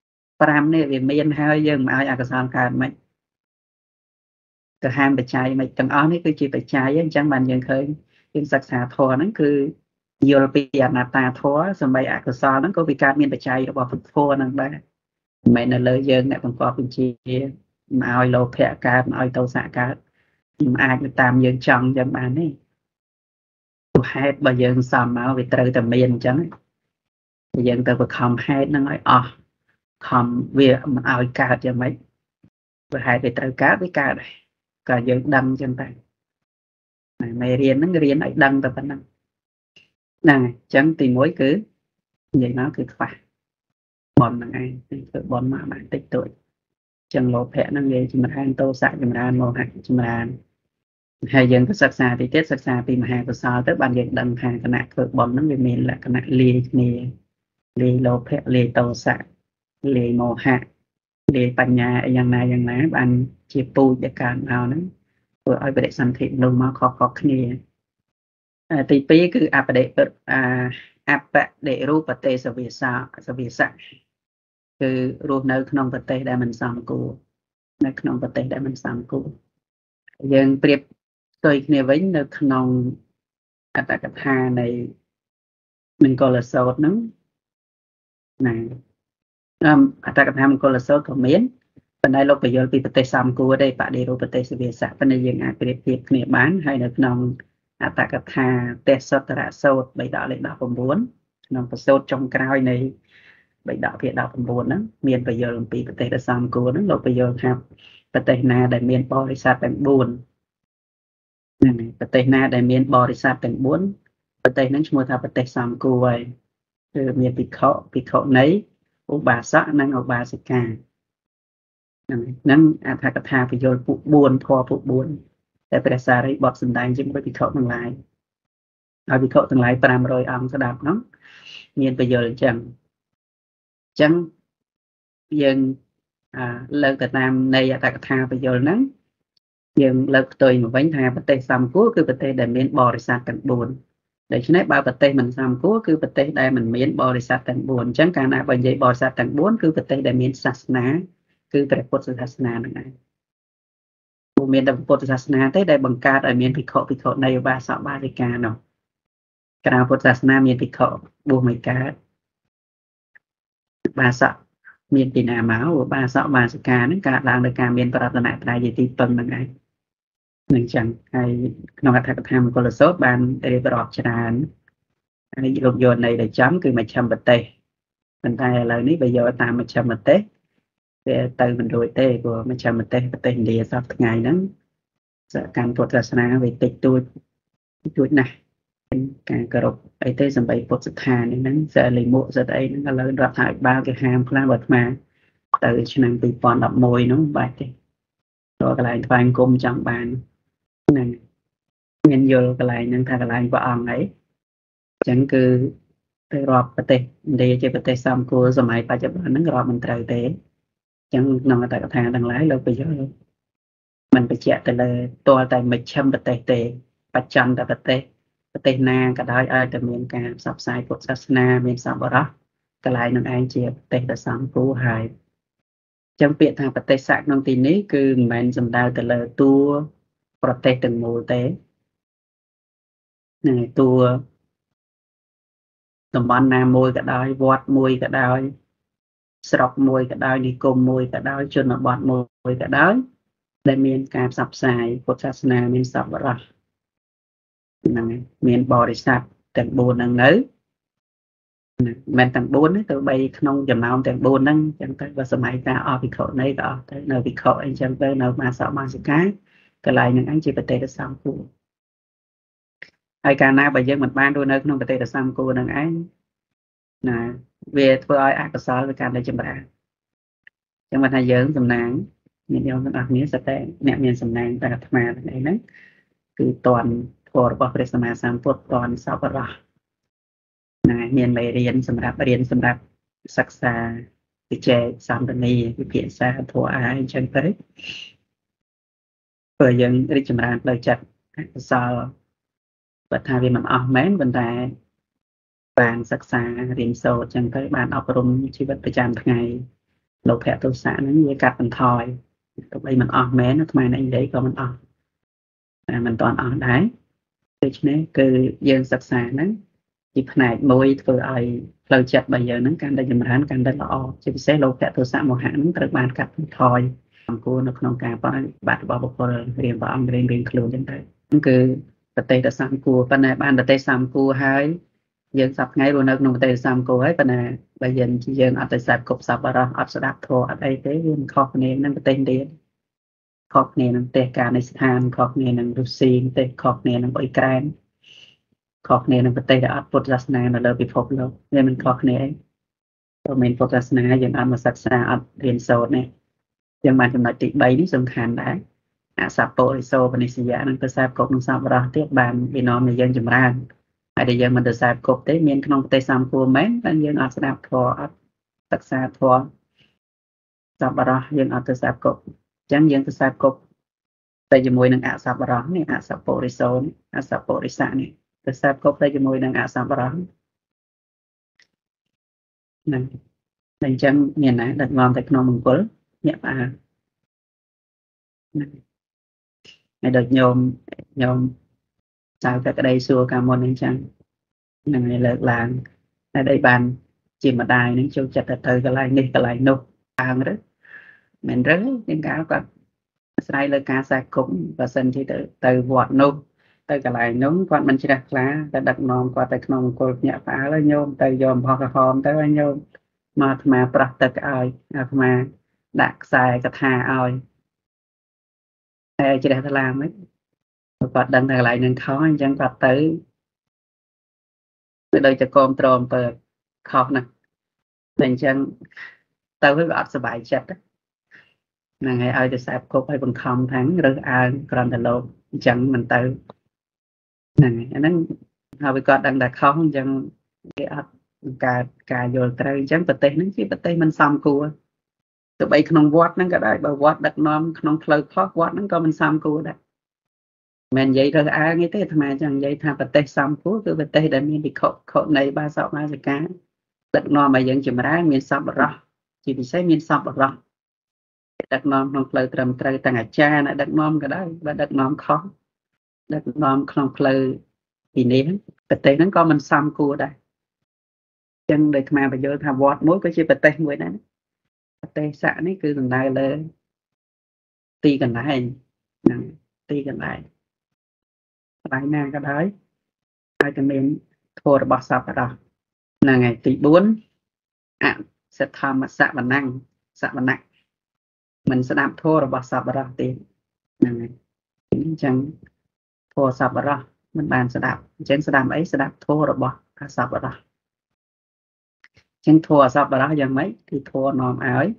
5នេះវាមានហើយយើងមិនអោយអកុសលកើតមិនទៅហាមបច្ច័យមិនទាំងអស់នេះគឺជាបច្ច័យអញ្ចឹងបានយើងឃើញយើងសិក្សាធម៌ហ្នឹងគឺយល់ពីអនត្តាធម៌សម្បីអកុសលហ្នឹងក៏វាកើតមានបច្ច័យរបស់ពុទ្ធធម៌ហ្នឹងដែរមិនមែននៅលើយើងអ្នកបង្កប់បញ្ជាមិនឲ្យលោភៈកើតមិនឲ្យទោសៈកើតមិនអាចទៅតាមយើងចង់អញ្ចឹងបានទេព្រោះហេតុបើយើងសំមកវាត្រូវតែមានអញ្ចឹងយើងទៅបង្ខំហេតុហ្នឹងឲ្យអស់ខំវាមិនឲ្យកើតយ៉ាងម៉េចបើហេតុវាត្រូវកើតវាកើតដែរក៏យើងដឹងអញ្ចឹងតែមេរៀនហ្នឹងរៀនឲ្យដឹងតែប៉ុណ្ណឹងហ្នឹងអញ្ចឹងទី1គឺនិយាយមកគឺខ្វះបនហ្នឹងឯងធ្វើបនមកបានតិចតួចចឹងលោភៈហ្នឹងវាចម្រើនទោសៈចម្រើនមោហៈចម្រើនហើយយើងទៅសិក្សាទីទៀតសិក្សាពីមហាកុសលទៅបានយើងដឹងថាគណៈធ្វើបនហ្នឹងវាមានលក្ខណៈលាយគ្នាលាយលោភៈលាយទោសៈលាយមោហៈលាយបញ្ញាអីយ៉ាងណាបានជាពូជដែលកើតមកហ្នឹងធ្វើឲ្យបដិសន្ធិនោះមកខុសៗគ្នាទី2គឺអបដិរូបទេសវិសាសវិស័កគឺរស់នៅក្នុងប្រទេសដែលមិនសមគួរនៅក្នុងប្រទេសដែលមិនសមគួរយើងប្រៀបផ្ទុយគ្នាវិញនៅក្នុងអត្តកថានៃមង្គលសោតហ្នឹងណាអត្តកថាមង្គលសោតក៏មានប៉ុន្តែលោកបញ្យល់ពីប្រទេសសមគួរទេបដិរូបទេសវិស័កប៉ុន្តែយើងអាចប្រៀបធៀបគ្នាបានហើយនៅក្នុងអត្តកថាទេសតរសោត3ដកលេខ19ក្នុងប្រសូតចុងក្រោយនៃ3ដកភាគ19ហ្នឹងមានបញ្យល់អំពីប្រទេសដែលសមគួរហ្នឹងលោកបញ្យល់ថាប្រទេសណាដែលមានបរិស័ទទាំង4ហ្នឹងប្រទេសណាដែលមានបរិស័ទទាំង4ប្រទេសហ្នឹងឈ្មោះថាប្រទេសសមគួរហើយគឺមានភិក្ខុនីឧបាសកនិងឧបាសិកាហ្នឹងអត្ថកថាបញ្យល់ពួក4ធម៌ពួក4តែព្រះសារីបុត្រសម្ដែងជាមួយភិក្ខុទាំងឡាយហើយភិក្ខុទាំងឡាយ500អង្គស្ដាប់ហ្នឹងមានបញ្យល់អញ្ចឹងយើងលើកទៅតាមនៃអត្ថកថាបញ្យល់ហ្នឹងយើងលើកផ្ទុយមកវិញថាប្រទេសសមគួរគឺប្រទេសដែលមានបរិស័ទទាំង4ដូច្នេះបើប្រទេសមិនសមគួរគឺប្រទេសដែលមិនមានបរិស័ទទាំង4អញ្ចឹងកាលណាបើនិយាយបរិស័ទទាំង4គឺប្រទេសដែលមានសាសនាគឺព្រះពុទ្ធសាសនាហ្នឹងឯងព្រោះមានតែពុទ្ធសាសនាទេដែលបង្កើតឲ្យមានភិក្ខុនៃឧបាសកបាសិកានោះក្រៅពុទ្ធសាសនាមានភិក្ខុបួសមួយកើតបាសកមានពីណាមកឧបាសកបាសិកាហ្នឹងកើតឡើងដោយការមានប្រតនត្រ័យជាទីពឹងហ្នឹងឯងនឹងចឹងហើយក្នុងអត្ថកថាមង្គលសោតបានរៀបរាប់ច្រើនហើយលោកយកន័យដែលចំគឺមជ្ឈិមប្រទេសប៉ុន្តែឥឡូវនេះបើយកតាមមជ្ឈិមប្រទេសវាទៅមិនរួចទេព្រោះមជ្ឈិមប្រទេសឥណ្ឌាសពថ្ងៃហ្នឹងសកម្មពុទ្ធសាសនាវាតិចតួចណាស់ការគោរពអីទេសម្បីពុទ្ធស្ថានហ្នឹងសិលលិមុសិតអីហ្នឹងឥឡូវរដ្ឋាភិបាលគេហាមខ្លះបើអាត្មាទៅឆ្នាំ2011ហ្នឹងបាច់ទេដល់កន្លែងថ្វាយអង្គមចង់បានហ្នឹងមានយល់កន្លែងហ្នឹងថាកន្លែងព្រះអង្គអីអញ្ចឹងគឺទៅរាប់ប្រទេសឥណ្ឌាជាប្រទេសសមគួរសម័យបច្ចុប្បន្នហ្នឹងរាប់មិនត្រូវទេអញ្ចឹងក្នុងអត្តកថាទាំងឡាយលោកបញ្យល់មិនបញ្ជាក់ទៅលើតលតែមជ្ឈិមប្រទេសទេបច្ចន្តប្រទេសណាក៏ដោយឲ្យតែមានការផ្សព្វផ្សាយពុទ្ធសាសនាមានសប្បុរសកន្លែងនឹងឯងជាប្រទេសដែលសមគួរហើយ chẳng biết thằng bát tê sạc nông tí ní cứ mình dùm đào từ lời tua bát tê từng mùa tế này tua tầm bọn nam môi cả đôi vọt môi cả đôi sọc môi cả đôi đi cùng môi cả đôi cho nó bọn môi cả đôi để miền cam sập xài Phật sát na miền sập rồi này miền bò đi sập từng buồn năng nữ mình từng buồn ấy từ bay không dầm nào từng buồn năng chẳng tới và sớm mai ta ở bị khổ này đó tới nơi bị khổ anh chẳng tới nơi mà sợ mang sự cái lại những anh chị bật tay được xong cô ai cả na bây giờ mình ban đôi nơi không bật tay được xong cô năng anh nè về thôi ai có sao với cả đây chừng bạn chẳng mà thay dưỡng sầm nắng nhìn nhau nó đặc nghĩa sẽ tệ nẹm nhìn sầm nắng tại thằng mà này nè cứ toàn thua vào cái sầm sam phốt toàn sao vào rồi nè nhìn bài รียนสำหรับศึกษาวิจัยสามตัวนี้วิธีสาธวายจังtớiเปิดยังริจมรานเลยจัดสาวปัทาวิมันออกแม้นบรรดาบางศึกษาเรียนโซจังtớiบานอบรมชีวิตประจำថ្ងៃโลกแผลตัวสารนั้นมีกัดมันทอยตัวไปมันออกแม้นทำไมในเด็กก็มันออกมันตอนออกได้ដូច្នេះគឺយើងសិក្សាហ្នឹងជាផ្នែកមួយធ្វើឲ្យផ្លូវចិត្តរបស់យើងហ្នឹងកាន់តែចម្រើនកាន់តែល្អជាពិសេសលោកៈទោសៈមោហៈហ្នឹងត្រូវបានកាត់បន្ថយអង្គនៅក្នុងការបដិបត្តិរបស់បុគ្គលរៀនព្រះអង្គរៀនខ្លួនចឹងទៅហ្នឹងគឺប្រទេសតសំគួរប៉ុន្តែបានប្រទេសសំគួរហើយយើងសប្ថ្ងៃរស់នៅក្នុងប្រទេសសំគួរហើយប៉ុន្តែបើយើងអត់ទៅសាប់គប់សប្បុរសអត់ស្ដាប់ធម៌អត់អីទេវាមិនខុសគ្នានឹងប្រទេសទៀតខុសគ្នានឹងប្រទេសកានៃស្ថានខុសគ្នានឹងរុស្ស៊ីប្រទេសខុសគ្នានឹងអ៊ុយក្រែនខុសគ្នានឹងប្រទេសដែលអត់ពុទ្ធសាសនានៅលើពិភពលោកវាមិនខុសគ្នាអីព្រោះមានពុទ្ធសាសនាយើងអត់មកសិក្សាអត់រៀនសូត្រនេះយើងបានចំណុចទី3នេះសំខាន់ដែរអសពរិសោបនិស្សយៈនឹងទៅសាបគប់នឹងសពរស់ទៀតបានពីនាំឲ្យយើងចម្រើនហើយដែលយើងមិនទៅសាបគប់ទេមានក្នុងប្រទេសសំគួរមែនតែយើងអត់ស្ដាប់ធម៌អត់សិក្សាធម៌សពរស់យើងអត់ទៅសាបគប់អញ្ចឹងយើងទៅសាបគប់តែជាមួយនឹងអសពរស់នេះអសពរិសោអសពរិសៈនេះទៅសាបគប់តែជាមួយនឹងអសពរស់ហ្នឹងតែអញ្ចឹងមានណាដឹកនាំទៅក្នុងមង្គលញាក់ផ្អើលហើយដូចញោមចៅតែក្តីសួរកាលមុនអញ្ចឹងនឹងឲ្យលើកឡើងតែដីបានជាម្ដាយនឹងចូលចិត្តទៅកន្លែងនេះកន្លែងនោះអាងឬមិនឬជាងកាលគាត់អាស្រ័យលើការសាគប់បើសិនជាទៅវត្តនោះទៅកន្លែងនោះគាត់មិនជ្រះថ្លាតែដឹកនាំគាត់ទៅក្នុងមង្គលញាក់ផ្អើលហើយញោមទៅយកអំផុសក្រហមទៅហើយញោមមកអាត្មាប្រោះទឹកឲ្យអាត្មាដាក់ខ្សែកថាឲ្យតែជ្រះថ្លាមិនគាត់ដឹងតែកន្លែងនឹងខុសអញ្ចឹងគាត់ទៅដូចជាកុំត្រមទៅខុសណាស់តែអញ្ចឹងទៅវាអត់សុបាយចិត្តហ្នឹងហើយឲ្យទៅសាបគប់ឲ្យបង្ខំថាងរើសអើងក្រំតលោកអញ្ចឹងមិនទៅហ្នឹងហើយអាហ្នឹងហើយវាគាត់ដឹងតែខុសអញ្ចឹងគេអត់កើតការយល់ត្រូវអញ្ចឹងប្រទេសហ្នឹងជាប្រទេសមិនសមគួរទៅបីក្នុងវត្តហ្នឹងក៏ដែរបើវត្តដឹកនាំក្នុងផ្លូវខុសវត្តហ្នឹងក៏មិនសមគួរដែរមិននិយាយរើសអើងទេអាត្មាចង់និយាយថាប្រទេសសមគួរគឺប្រទេសដែលមានវិខខនៃបាសកបាសិកាដឹកនាំឲ្យយើងចម្រើនមានសប្បុរសជាពិសេសមានសប្បុរសដឹកនាំក្នុងផ្លូវត្រឹមត្រូវទាំងអាចារ្យដឹកនាំក៏ដែរបើដឹកនាំខុសដឹកនាំក្នុងផ្លូវពីនេះប្រទេសហ្នឹងក៏មិនសមគួរដែរអញ្ចឹងដោយអាត្មាបញ្យល់ថាវត្តមួយក៏ជាប្រទេសមួយដែរប្រទេសស័កនេះគឺសំដៅលើទីកន្លែងហ្នឹងទីកន្លែងកន្លែងណាក៏ដោយហើយតែមានធម៌របស់សប្បុរសហ្នឹងហើយទី4អសទ្ធម្មសវណ្ណសវណៈមិនស្ដាប់ធម៌របស់សប្បុរសទេហ្នឹងហើយអញ្ចឹងធម៌សប្បុរសមិនបានស្ដាប់អញ្ចឹងស្ដាប់អីស្ដាប់ធម៌របស់សប្បុរសអញ្ចឹងធម៌សប្បុរសយ៉ាងម៉េចគឺធម៌នាំឲ្យ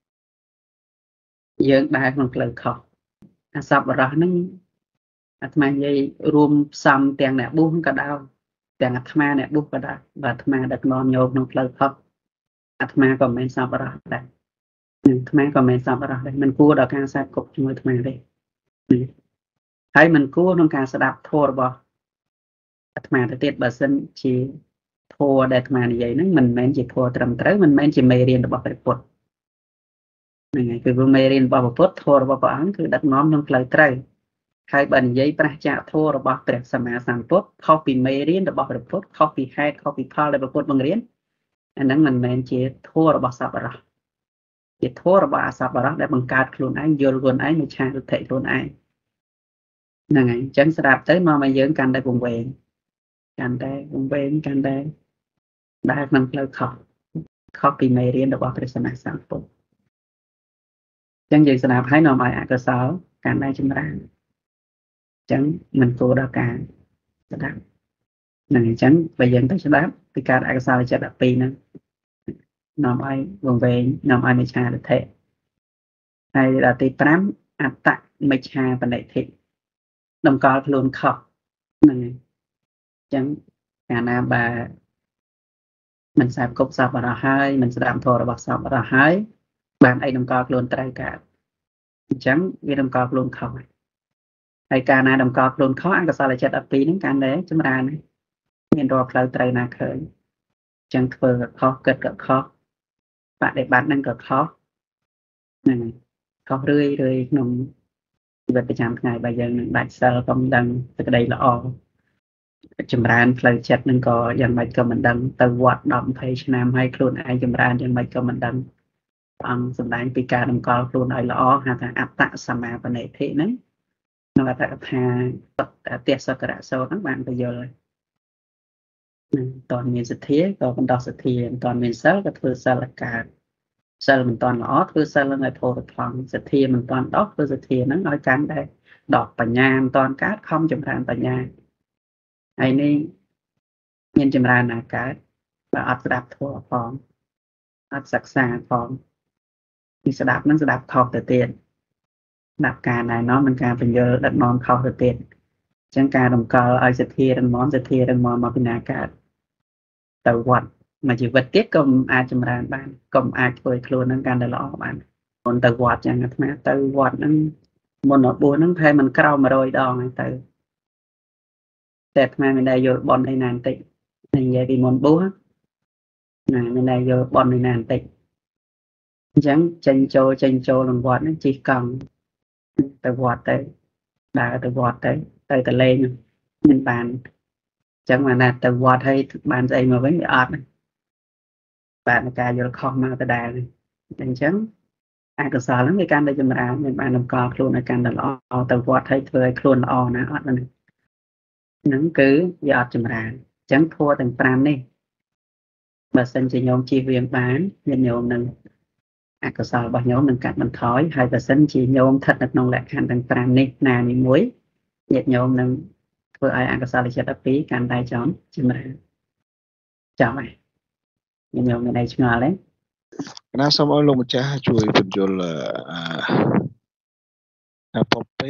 យើងដើរក្នុងផ្លូវខុសអសប្បុរសហ្នឹងអាត្មានិយាយរួមផ្សំទាំងអ្នកបួសក៏ដោយទាំងអាត្មាអ្នកបួសក៏ដោយបើអាត្មាដឹកនាំញោមក្នុងផ្លូវខុសអាត្មាក៏មិនសប្បុរសដែរអាត្មាក៏មិនសប្បុរសដែរមិនគួរដល់ការសាបគប់ជាមួយអាត្មាទេហើយមិនគួរក្នុងការស្ដាប់ធម៌របស់អាត្មាទៅទៀតបើសិនជាធម៌ដែលអាត្មានិយាយហ្នឹងមិនមែនជាធម៌ត្រឹមត្រូវមិនមែនជាមេរៀនរបស់ព្រះពុទ្ធហ្នឹងហើយគឺវាមេរៀនរបស់ពុទ្ធធម៌របស់ព្រះអង្គគឺដឹកនាំក្នុងផ្លូវត្រូវហើយបើនិយាយប្រះចាកធម៌របស់ព្រះសម្មាសម្ពុទ្ធខុសពីមេរៀនរបស់ព្រះពុទ្ធខុសពីហេតុខុសពីផលដែលព្រះពុទ្ធបង្រៀនអាហ្នឹងមិនមែនជាធម៌របស់សប្បុរសជាធម៌របស់អសប្បុរសដែលបង្កើតខ្លួនឯងយល់ខ្លួនឯងមិនឆាទិដ្ឋិខ្លួនឯងហ្នឹងហើយអញ្ចឹងស្ដាប់ទៅនាំឲ្យយើងកាន់តែវង្វេងកាន់តែវង្វេងកាន់តែដើរក្នុងផ្លូវខុសពីមេរៀនរបស់ព្រះសម្មាសម្ពុទ្ធអញ្ចឹងយើងស្ដាប់ហើយនាំឲ្យអកុសលកាន់តែចម្រើនអញ្ចឹងមិនគួរដល់ការស្ដាប់ហ្នឹងអញ្ចឹងបើយើងទៅស្ដាប់ពីការអកុសលចិត្ត12ហ្នឹងនាំឲ្យវង្វេងនាំឲ្យមិច្ឆាទិដ្ឋិហើយដល់ទី5អត្តមិច្ឆាបនិធិតម្កល់ខ្លួនខុសហ្នឹងហើយអញ្ចឹងកាលណាបើមិនស្ដាប់គប់សប្បុរសហើយមិនស្ដាប់ធម៌របស់សប្បុរសហើយបានអីតម្កល់ខ្លួនត្រូវកើតអញ្ចឹងវាតម្កល់ខ្លួនខុសហើយកាលណាតម្កល់ខ្លួនខុសអកុសលចិត្ត12ហ្នឹងកាន់តែចម្រើនមានរាល់ផ្លូវត្រូវណាឃើញអញ្ចឹងធ្វើក៏ខុសគិតក៏ខុសបដិបត្តិហ្នឹងក៏ខុសហ្នឹងខុសរឿយក្នុងជីវិតប្រចាំថ្ងៃបើយើងនឹងដាច់សិលក៏មិនដឹងសេចក្តីល្អចម្រើនផ្លូវចិត្តហ្នឹងក៏យ៉ាងម៉េចក៏មិនដឹងទៅវត្ត10 20ឆ្នាំហើយខ្លួនឯងចម្រើនយ៉ាងម៉េចក៏មិនដឹងព្រះអង្គសម្ដែងពីការតម្កល់ខ្លួនឲ្យល្អហៅថាអត្តសម្មាបនិធិហ្នឹងក្នុងអត្ថកថាទេសសករៈសូត្រហ្នឹងបានបញ្យល់ហើយតើមានសទ្ធាក៏បន្តសទ្ធាមិនតមានសិលក៏ធ្វើសិលកើតសិលមិនតល្អធ្វើសិលឲ្យផុតថងសទ្ធាមិនតដោះធ្វើសទ្ធាហ្នឹងឲ្យកាន់តែដកបញ្ញាមិនតកើតខំចម្រើនបញ្ញាហើយនេះមានចម្រើនណាកើតបើអត់ស្ដាប់ធម៌ផងអត់សិក្សាផងពីស្ដាប់នឹងស្ដាប់ខុសទៅទៀតស្ដាប់ការណែនាំនិងការបញ្យល់ដឹកនាំខុសទៅទៀតអញ្ចឹងការតម្កល់ឲ្យសទ្ធារឹងមាំមកពីណាកើតទៅវត្តមួយជីវិតទៀតក៏អាចចម្រើនបានក៏អាចធ្វើឲ្យខ្លួននឹងកាន់តែល្អបានមុនទៅវត្តយ៉ាងអាត្មាទៅវត្តហ្នឹងមុនដល់4ហ្នឹងតែមិនក្រោម100 ដងហើយទៅតែអាត្មាមានតែយល់បនឯណាបន្តិចនិយាយពីមុនបួសណាមានតែយល់បនឯណាបន្តិចអញ្ចឹងចេញចូលក្នុងវត្តហ្នឹងជិះកង់ទៅវត្តទៅដើរទៅវត្តទៅលេងមានបានអញ្ចឹងមកណាទៅវត្តហើយបានស្អីមកវិញវាអត់បានការយល់ខុសមកដដែលអញ្ចឹងអកុសលហ្នឹងវាកាន់តែចម្រើនមានបានតម្កល់ខ្លួនឲ្យកាន់តែល្អទៅវត្តហើយធ្វើឲ្យខ្លួនល្អណាអត់ហ្នឹងគឺវាអត់ចម្រើនអញ្ចឹងធម៌ទាំង5នេះបើសិនជាញោមជៀសវាងបានញាតិញោមនឹងអកុសលរបស់ញោមនឹងកាត់បន្ថយហើយបើសិនជាញោមស្ថិតនៅក្នុងលក្ខខណ្ឌទាំង5នេះណានីមួយញាតិញោមនឹងធ្វើឲ្យអកុសលចិត្ត12កាន់តែចម្រើនចាំហើយញាតិញោមមានអីឆ្ងល់ទេ
គណៈសូមឲ្យលោកម្ចាស់ជួយបញ្យល់ពពេ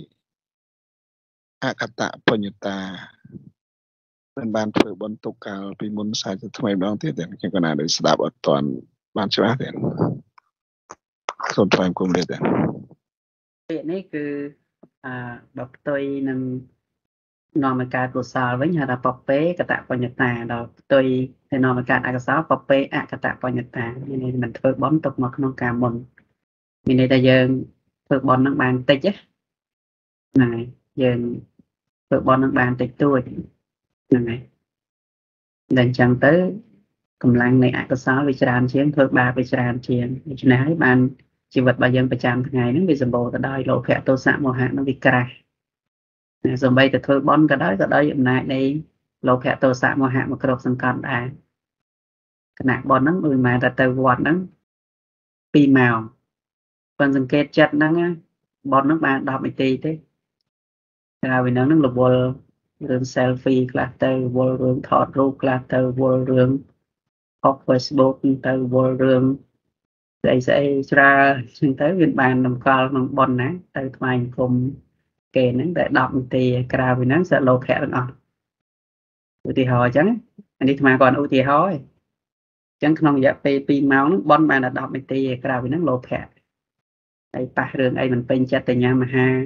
អកតបញ្ញតាមិនបានធ្វើបន់ទុកកាលពីមុនសាច់ថ្មីម្ដងទៀតតែខ្ញុំក៏ណាដូចស្ដាប់អត់ទាន់បានច្បាស់ទេសូមថ្លែងគុំលេទេ
ពាក្យនេះគឺបើផ្ទុយនឹងនាំឲ្យកើតកុសលវិញហៅថាបពេកតបញ្ញតាដល់ផ្ទុយទៅនាំឲ្យកើតអកុសលបពេអកតបញ្ញតាមានន័យមិនធ្វើបន់ទុកមកក្នុងការមុនមានន័យថាយើងធ្វើបន់នឹងបានតិចហ្នឹងហើយយើងធ្វើបន់នឹងបានតិចតួចហ្នឹងហើយតែអញ្ចឹងទៅកម្លាំងនៃអកុសលវាច្រើនជាងធ្វើបាបវាច្រើនជាងដូច្នេះហើយបានជីវិតរបស់យើងប្រចាំថ្ងៃហ្នឹងវាសម្បូរទៅដោយលោភៈទោសៈមោហៈនឹងវាក្រាស់សូម្បីតែធ្វើបន់ក៏ដោយអំណាចនៃលោភៈទោសៈមោហៈមកគ្រប់សង្កត់ដែរគណៈបន់ហ្នឹងដូចម៉ែតែទៅវត្តហ្នឹង2 ម៉ោងប៉ុន្តែសង្កេតចិត្តហ្នឹងបន់ហ្នឹងបាន10 នាទីទេក្រៅពីហ្នឹងរវល់រឿង selfie ខ្លះទៅវល់រឿងថតរូបខ្លះទៅវល់រឿងអប Facebook ទៅវល់រឿងស្អីច្រើនចឹងទៅវាបានតម្កល់ក្នុងប៉ុនណាទៅថ្វាយអង្គមគេហ្នឹងតែ10 នាទីក្រៅពីហ្នឹងសលោភៈទាំងអស់ឧទាហរណ៍អញ្ចឹងអានេះអាត្មាគាត់ឧទាហរណ៍អញ្ចឹងក្នុងរយៈពេល2 ម៉ោងហ្នឹងប៉ុនបានតែ10 នាទីក្រៅពីហ្នឹងលោភៈហើយប៉ះរឿងអីមិនពេញចិត្តទៅញ៉ាំអាហារ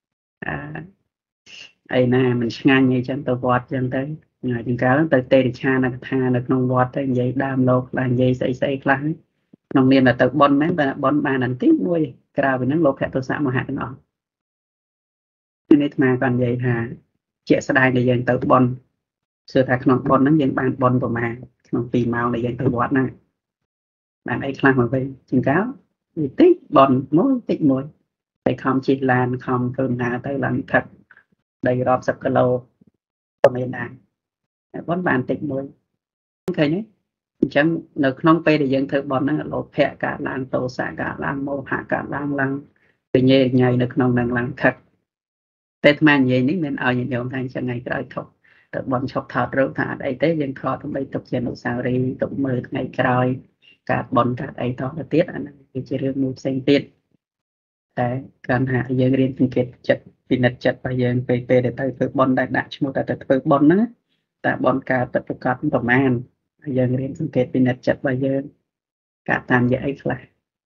អីណាមិនឆ្ងាញ់អីចឹងទៅវត្តចឹងទៅថ្ងៃជាងកាលទៅទេរិឆានកថានៅក្នុងវត្តទៅនិយាយដើមលោកខ្លះនិយាយស្អីខ្លះក្នុងនាមតែទៅបនមែនតែបនបានបន្តិចមួយក្រៅពីហ្នឹងលោភៈទោសៈមហៈទាំងអស់នេះអាត្មាគាត់និយាយថាជាក់ស្ដែងដែលយើងទៅបនសួរថាក្នុងបនហ្នឹងយើងបានបនប្រមាណក្នុង2ម៉ោងដែលយើងទៅវត្តហ្នឹងបានអីខ្លះមកវិញជាងកៅតិចបនមួយតិចមួយតែខំជិះឡានខំធ្វើដំណើរទៅឡើងខិតដីរាប់សិបគីឡូក៏មានដែរបនបានតិចមួយឃើញទេអញ្ចឹងនៅក្នុងពេលដែលយើងធ្វើបន់ហ្នឹងលោភៈកើតឡើងទោសៈកើតឡើងមោហៈកើតឡើងវិញ្ញាណញ៉ៃនៅក្នុងនឹងឡើងខិតតែអាត្មានិយាយនេះមានឲ្យញាតិញោមថាអញ្ចឹងថ្ងៃក្រោយថប់ទៅបន់ឈប់ថតរូបថាអត់អីទេយើងថតដើម្បីទុកជាអនុស្សាវរីយ៍ទុកមើលថ្ងៃក្រោយកើតបន់កើតអីតទៅទៀតអាហ្នឹងគឺជារឿងមួយផ្សេងទៀតតែកាន់ថាយើងរៀនសង្កេតចិត្តពិនិត្យចិត្តរបស់យើងពេលដែលទៅធ្វើបន់ដែលដាក់ឈ្មោះតែទៅធ្វើបន់ហ្នឹងតែបន់កើតពិតប្រាកដប្រមាណយើងរៀនសង្កេតពិនិត្យចិត្តរបស់យើងកាត់តាមរយៈអីខ្លះ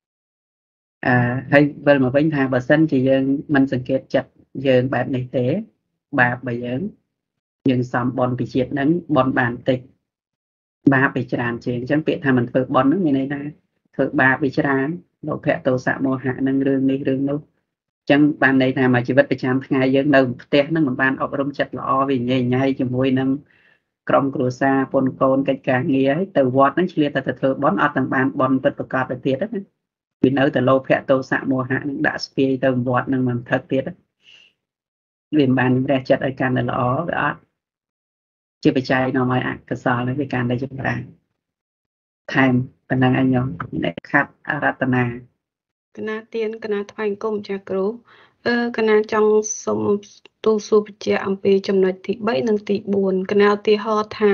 ហើយវិលមកវិញថាបើសិនជាយើងមិនសង្កេតចិត្តយើងបែបនេះទេបាបរបស់យើងសំបនពីជាតិហ្នឹងបនបានតិចបាបវាច្រើនជាងអញ្ចឹងពាក្យថាមិនធ្វើបនហ្នឹងមានន័យថាធ្វើបាបវាច្រើនលោភៈទោសៈមោហៈនឹងរឿងនេះរឿងនោះអញ្ចឹងបានន័យថាមកជីវិតប្រចាំថ្ងៃយើងនៅផ្ទះហ្នឹងមិនបានអប់រំចិត្តល្អវាញ៉ៃញ៉ៃជាមួយនឹងក្រុមគ្រួសារពន្ធកូនកិច្ចការងារហើយទៅវត្តហ្នឹងឆ្លៀតតែទៅធ្វើបន់អត់ទាំងបានបន់ពិតប្រកបទៅទៀតណាពីនៅតែលោភៈទោសៈមោហៈនឹងដាក់ស្ពាយទៅវត្តហ្នឹងមិនថឹកទៀតវាមិនបានរះចិត្តឲ្យកាន់តែល្អវាអត់ជាបច្ច័យនាំឲ្យអកុសលនេះវាកាន់តែចម្រើនថែមប៉ុណ្ណឹងឯងញោមអ្នកខាត់អរតនា
កណាទៀនកណាថ្វាយគុំចាគ្រូកណាចង់សុំទូសួរបញ្ជាក់អំពីចំណុចទី3និងទី4កណាឧទាហរណ៍ថា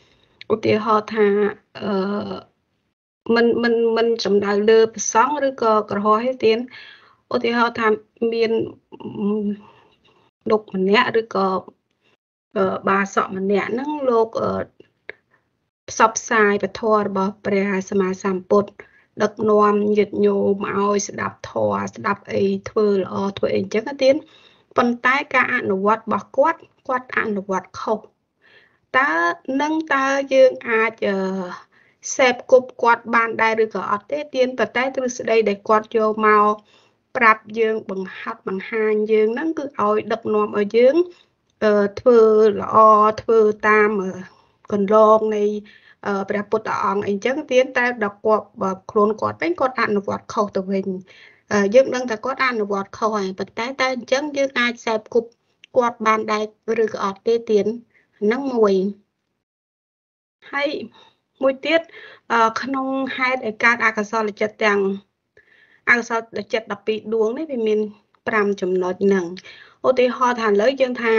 មិនសំដៅលើប្រសង់ឬក៏ក្រហមទេទៀនឧទាហរណ៍ថាមានលោកម្នាក់ឬក៏បាសកម្នាក់ហ្នឹងលោកផ្សព្វផ្សាយពធរបស់ព្រះសម្មាសម្ពុទ្ធដឹកនាំញាតិញោមឲ្យស្ដាប់ធម៌ស្ដាប់អីធ្វើល្អធ្វើអីអញ្ចឹងណាទៀនប៉ុន្តែការអនុវត្តរបស់គាត់អនុវត្តខុសតើយើងអាចសេពគប់គាត់បានដែរឬក៏អត់ទេទៀនប៉ុន្តែទ្រឹស្ដីដែលគាត់យកមកប្រាប់យើងបង្ហាញយើងហ្នឹងគឺឲ្យដឹកនាំឲ្យយើងធ្វើល្អធ្វើតាមកន្លងនៃព្រះពុទ្ធអង្គអីចឹងទៀនតែដល់គាត់ខ្លួនគាត់វិញគាត់អនុវត្តខុសទៅវិញយើងដឹងថាគាត់អនុវត្តខុសហើយប៉ុន្តែអញ្ចឹងយើងអាចសេពគប់គាត់បានដែរឬក៏អត់ទេទៀនហ្នឹងមួយហើយមួយទៀតក្នុងហេតុឲ្យកើតអកុសលចិត្តទាំងអកុសលចិត្ត12ដួងនេះវាមាន5ចំណុចហ្នឹងឧទាហរណ៍ថាឥឡូវយើងថា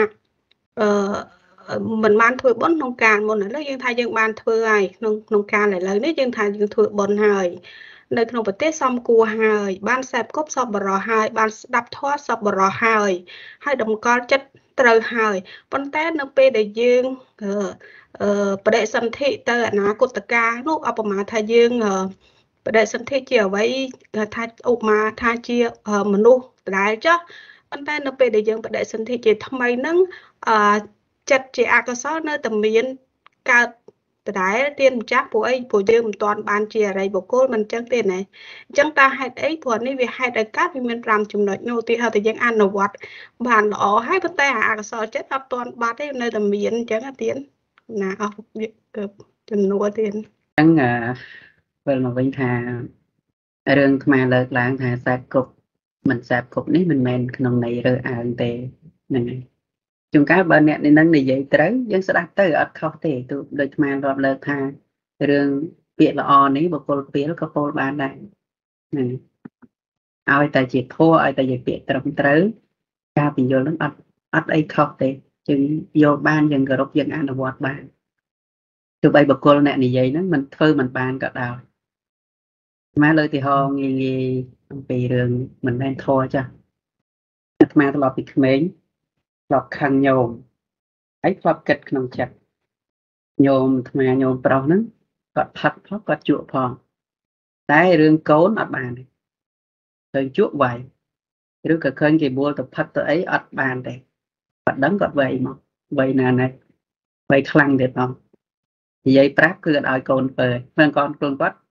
មិនបានធ្វើបុណ្យក្នុងការមុនឥឡូវយើងថាយើងបានធ្វើហើយក្នុងការឥឡូវនេះយើងថាយើងធ្វើបុណ្យហើយនៅក្នុងប្រទេសសំគួរហើយបានសេពគប់សពបរោះហើយបានស្ដាប់ធម៌សពបរោះហើយតម្កល់ចិត្តត្រូវហើយប៉ុន្តែនៅពេលដែលយើងបដិសន្ធិទៅអនាគតកាលនោះឧបមាថាយើងបដិសន្ធិជាអ្វីថាឧបមាថាជាមនុស្សដដែលចុះប៉ុន្តែនៅពេលដែលយើងបដិសន្ធិជាថ្មីហ្នឹងចិត្តជាអកុសលនៅតែមានកើតដដែលទៀនម្ចាស់ព្រោះយើងមិនទាន់បានជាអរិយបុគ្គលមិនអញ្ចឹងទេណាអញ្ចឹងតើហេតុអីព្រោះនេះវាហេតុឲ្យកើតវាមាន5ចំណុចនោះឧទាហរណ៍ថាយើងអនុវត្តបានល្អហើយប៉ុន្តែអកុសលចិត្តអត់ទាន់បាត់ទេនៅតែមានអញ្ចឹងទៀនណាអស់ចំនួនទៀន
អញ្ចឹងវិលមកវិញថារឿងអាត្មាលើកឡើងថាសេពគប់មិនសេពគប់នេះមិនមែនក្នុងន័យរើសអើងទេហ្នឹងហើយជួនកាលបើអ្នកនឹងនិយាយត្រូវយើងស្ដាប់ទៅអត់ខុសទេទោះដូចអាត្មារាប់លើកថារឿងពាក្យល្អនេះបុគ្គលពីលក៏ពោលបានដែរហ្នឹងឲ្យតែជាធម៌ឲ្យតែជាពាក្យត្រឹមត្រូវការពន្យល់នឹងអត់អីខុសទេយើងយកបានយើងគោរពយើងអនុវត្តបានទោះបីបុគ្គលអ្នកនិយាយហ្នឹងមិនធ្វើមិនបានក៏ដោយមកលើកឧទាហរណ៍ងាយអំពីរឿងមិនមែនធម៌ចាស់អាត្មាត្រឡប់ពីក្មេងធ្លាប់ខឹងញោមហើយធ្លាប់គិតក្នុងចិត្តញោមអាត្មាញោមប្រុសហ្នឹងគាត់ផឹកផងគាត់ជក់ផងតែរឿងកូនអត់បានទេឃើញជក់វាយឬក៏ឃើញគេបួលទៅផឹកទៅអីអត់បានទេគាត់ដឹងគាត់វាយមកវាយណាណែវាយខ្លាំងទៀតផងនិយាយប្រាប់គឺអត់ឲ្យកូនធ្វើហ្នឹងកូនខ្លួនគាត់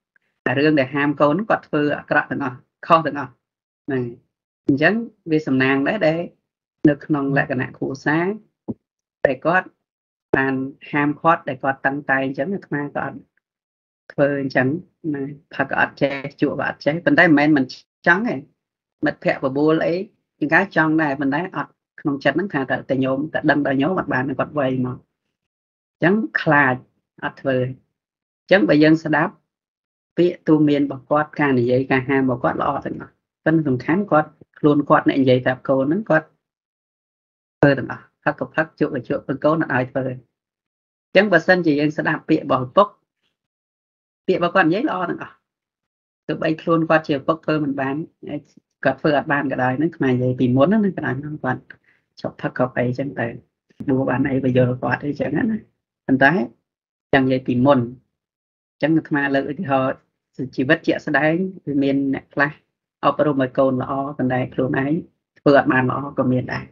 តែរឿងដែលហាមកូនគាត់ធ្វើអាក្រក់ទាំងអស់ខុសទាំងអស់ហ្នឹងអញ្ចឹងវាសំណាងដែរដែលនៅក្នុងលក្ខណៈគ្រួសារតែគាត់បានហាមឃាត់ដែលគាត់តឹងតែងអញ្ចឹងអាត្មាក៏អត់ធ្វើអញ្ចឹងណាផឹកក៏អត់ចេះជក់ក៏អត់ចេះប៉ុន្តែមិនចង់ទេមិត្តភក្តិបបួលអីជាងកាចង់ដែរប៉ុន្តែអត់ក្នុងចិត្តហ្នឹងថាតែញោមតែដឹងដល់ញោមអត់បានគាត់វៃមកអញ្ចឹងខ្លាចអត់ធ្វើអញ្ចឹងបើយើងស្ដាប់ពាក្យទូមានរបស់គាត់ការនិយាយការហាមរបស់គាត់ល្អទាំងអស់ប៉ុន្តែសំខាន់គាត់ខ្លួនគាត់អ្នកនិយាយប្រាប់កូនហ្នឹងគាត់ធ្វើទាំងអស់ផឹកក៏ផឹកជក់ក៏ជក់កូនអត់ឲ្យធ្វើអញ្ចឹងបើសិនជាយើងស្ដាប់ពាក្យរបស់ឪពុកពាក្យរបស់គាត់និយាយល្អទាំងអស់ទោះបីខ្លួនគាត់ជាឪពុកធ្វើមិនបានគាត់ធ្វើអត់បានក៏ដោយហ្នឹងខ្មែរនិយាយពីមុនហ្នឹងក៏ដោយគាត់ជប់ផឹកក៏អីអញ្ចឹងតែបួបានអីបញ្យល់គាត់អីអញ្ចឹងណាប៉ុន្តែចាំនិយាយពីមុនអញ្ចឹងអាត្មាលើកឧទាហរណ៍ជីវិតជាក់ស្ដែងវាមានអ្នកខ្លះអប់រំឲ្យកូនល្អប៉ុន្តែខ្លួនឯងធ្វើអត់បានល្អក៏មានដែរ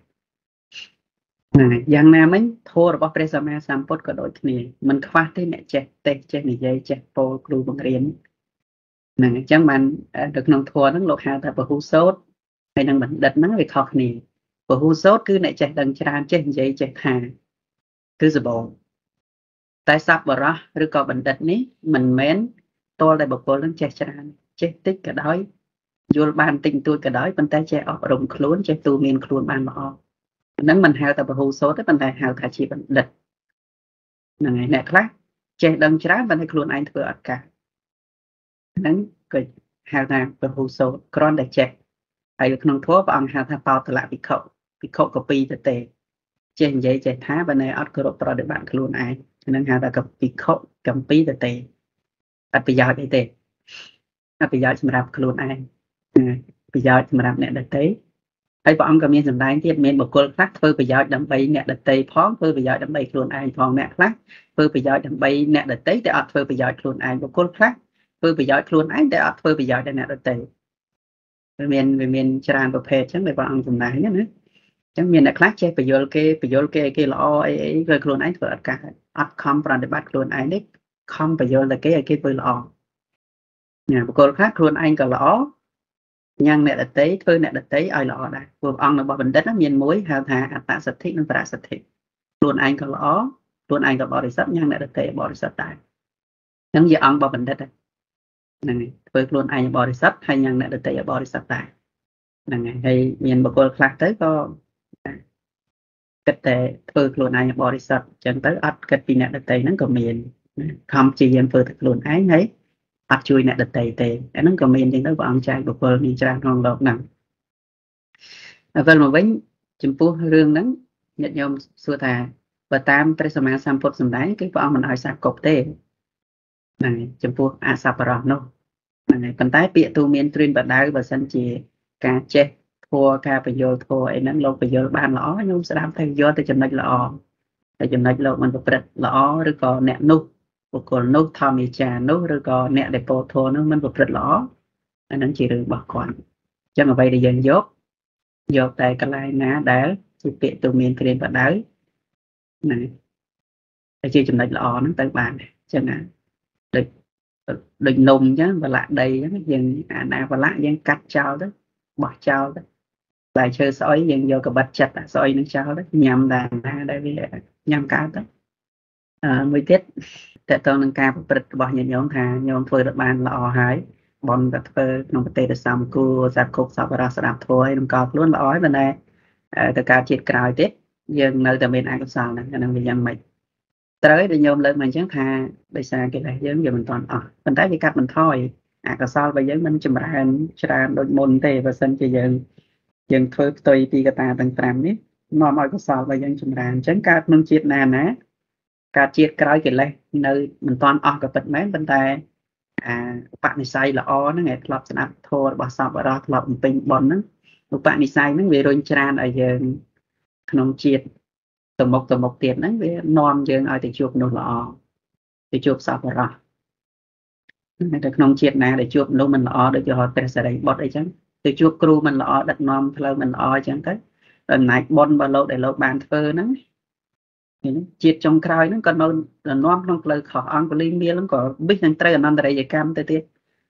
យ៉ាងណាមិញធម៌របស់ព្រះសម្មាសម្ពុទ្ធក៏ដូចគ្នាមិនខ្វះទេអ្នកចេះទេសចេះនិយាយចេះពោលគ្រូបង្រៀនហ្នឹងអញ្ចឹងបាននៅក្នុងធម៌ហ្នឹងលោកហៅថាពហុសោតហើយនឹងបណ្ឌិតហ្នឹងវាខុសគ្នាពហុសោតគឺអ្នកចេះដឹងច្រើនចេះនិយាយចេះថាគឺសបងតែសប្បុរសឬក៏បណ្ឌិតនេះមិនមែនតលតែបុគ្គលនឹងចេះច្រើនចេះតិចក៏ដោយយល់បានតិចតួចក៏ដោយប៉ុន្តែចេះអប់រំខ្លួនចេះទូមានខ្លួនបានល្អហ្នឹងមិនហៅថាពហុសោតទេប៉ុន្តែហៅថាជាបណ្ឌិតហ្នឹងហើយអ្នកខ្លះចេះដឹងច្រើនប៉ុន្តែខ្លួនឯងធ្វើអត់កើតហ្នឹងក៏ហៅថាពហុសោតគ្រាន់តែចេះហើយក្នុងធម៌ព្រះអង្គហៅថាបោតលៈភិក្ខុភិក្ខុកពីទៅទេចេះនិយាយចេះថាបើនៅអត់គោរពប្រតិបត្តិខ្លួនឯងហ្នឹងហៅថាភិក្ខុកំពីទៅទេអត់ប្រយោជន៍អីទេអត់ប្រយោជន៍សម្រាប់ខ្លួនឯងប្រយោជន៍សម្រាប់អ្នកដទៃហើយព្រះអង្គក៏មានសម្ដែងទៀតមានបុគ្គលខ្លះធ្វើប្រយោជន៍ដើម្បីអ្នកដទៃផងធ្វើប្រយោជន៍ដើម្បីខ្លួនឯងផងអ្នកខ្លះធ្វើប្រយោជន៍ដើម្បីអ្នកដទៃតែអត់ធ្វើប្រយោជន៍ខ្លួនឯងបុគ្គលខ្លះធ្វើប្រយោជន៍ខ្លួនឯងតែអត់ធ្វើប្រយោជន៍ដល់អ្នកដទៃវាមានច្រើនប្រភេទអញ្ចឹងដែលព្រះអង្គសម្ដែងណាអញ្ចឹងមានអ្នកខ្លះចេះបញ្យល់គេគេល្អអីគឺខ្លួនឯងធ្វើអត់កើតអត់ខំប្រតិបត្តិខ្លួនឯងនេះខំបញ្យល់តែគេឲ្យគេធ្វើល្អណាបុគ្គលខ្លះខ្លួនឯងក៏ល្អញ៉ាំងអ្នកដតីធ្វើអ្នកដតីឲ្យល្អដែរព្រោះអង្គរបស់បណ្ឌិតមានមួយហៅថាអត្តសទ្ធិនិងបរសទ្ធិខ្លួនឯងក៏ល្អខ្លួនឯងក៏បរិសុទ្ធញ៉ាំងអ្នកដតីបរិសុទ្ធដែរអញ្ចឹងជាអង្គរបស់បណ្ឌិតហ្នឹងហើយធ្វើខ្លួនឯងបរិសុទ្ធហើយញ៉ាំងអ្នកដតីបរិសុទ្ធដែរហ្នឹងហើយមានបុគ្គលខ្លះទៅក៏គិតតែធ្វើខ្លួនឯងបរិសុទ្ធអញ្ចឹងទៅអត់គិតពីអ្នកដតីហ្នឹងក៏មានខំព្យាយាមធ្វើតែខ្លួនឯងហើយអត់ជួយអ្នកដទៃទេអាហ្នឹងក៏មានអញ្ចឹងទៅព្រះអង្គចែកបុគ្គលមានច្រើនក្នុងលោកហ្នឹងហើយមកវិញចំពោះរឿងហ្នឹងញាតិញោមសួរថាបើតាមព្រះសម្មាសម្ពុទ្ធសម្ដែងគឺព្រះអង្គមិនឲ្យសាបគប់ទេហ្នឹងហើយចំពោះអសប្បុរសនោះហ្នឹងហើយប៉ុន្តែពាក្យទូមានត្រៀនបដៅបើសិនជាការចេះធัวការបញ្យល់ធัวអីហ្នឹងលោកបញ្យល់បានល្អញោមស្ដាប់ទៅយកទៅចំណុចល្អតែចំណុចលោកមិនប្រព្រឹត្តល្អឬក៏អ្នកនោះបុគ្គលនោះធម្មចារនោះឬក៏អ្នកដែលពោលធម៌នោះមិនប្រព្រឹត្តល្អអានឹងជារឿងរបស់គាត់អញ្ចឹងអ្វីដែលយើងយកតែកន្លែងណាដែលជាពាក្យទូមានគ្រាមបដៅណាតែជាចំណុចល្អហ្នឹងទៅបានអញ្ចឹងណាដូចនំអញ្ចឹងវលាក់ដីអញ្ចឹងយើងអាណាវលាក់យើងកាត់ចោលទៅបោះចោលទៅផ្លែឈើស្អុយយើងយកកបិតចិត្តស្អុយនឹងចោលទៅញ៉ាំដែរណាដែលវាញ៉ាំកើតទៅមួយទៀតតើតើនឹងការប្រព្រឹត្តរបស់ញាតិញោមថាញោមធ្វើទៅបានល្អហើយបនតែធ្វើក្នុងប្រទេសទៅសំគួរសាប់គប់សប្បុរសស្ដាប់ធម៌ឲ្យនឹងកោខ្លួនល្អហើយប៉ុន្តែទៅការជាតិក្រោយទៀតយើងនៅតែមានអកុសលហ្នឹងវាយ៉ាងម៉េចត្រូវឲ្យញោមលើកមកអញ្ចឹងថាដោយសារកិលេសយើងមិនទាន់អស់ប៉ុន្តែវាកាត់បន្ថយអកុសលរបស់យើងមិនចម្រើនច្រើនដូចមុនទេបើសិនជាយើងធ្វើផ្ទុយពីកតាទាំង5នេះនាំឲ្យកុសលរបស់យើងចម្រើនអញ្ចឹងកើតក្នុងជាតិណាការជាតិក្រោយកិលេសនៅមិនទាន់អស់ក៏ពិតមែនប៉ុន្តែឧបនិស្ស័យល្អហ្នឹងឯងធ្លាប់ស្ដាប់ធម៌របស់សពអរធ្លាប់បំពេញបុណ្យហ្នឹងឧបនិស្ស័យហ្នឹងវារុញច្រានឲ្យយើងក្នុងជាតិទៅមុខទៀតហ្នឹងវានាំយើងឲ្យទៅជួបមនុស្សល្អទៅជួបសពអរនៅក្នុងជាតិណាដែលជួបមនុស្សមិនល្អដូចជាព្រះសារីបុត្រអីចឹងទៅជួបគ្រូមិនល្អដឹកនាំផ្លូវមិនល្អអញ្ចឹងទៅអំណាចបុណ្យរបស់លោកដែលលោកបានធ្វើហ្នឹងជាតិចុងក្រោយហ្នឹងក៏នៅនាំក្នុងផ្លូវខុសអង្គពលីមៀលហ្នឹងក៏បិះនឹងត្រូវអនន្តរិយកម្មទៅទៀត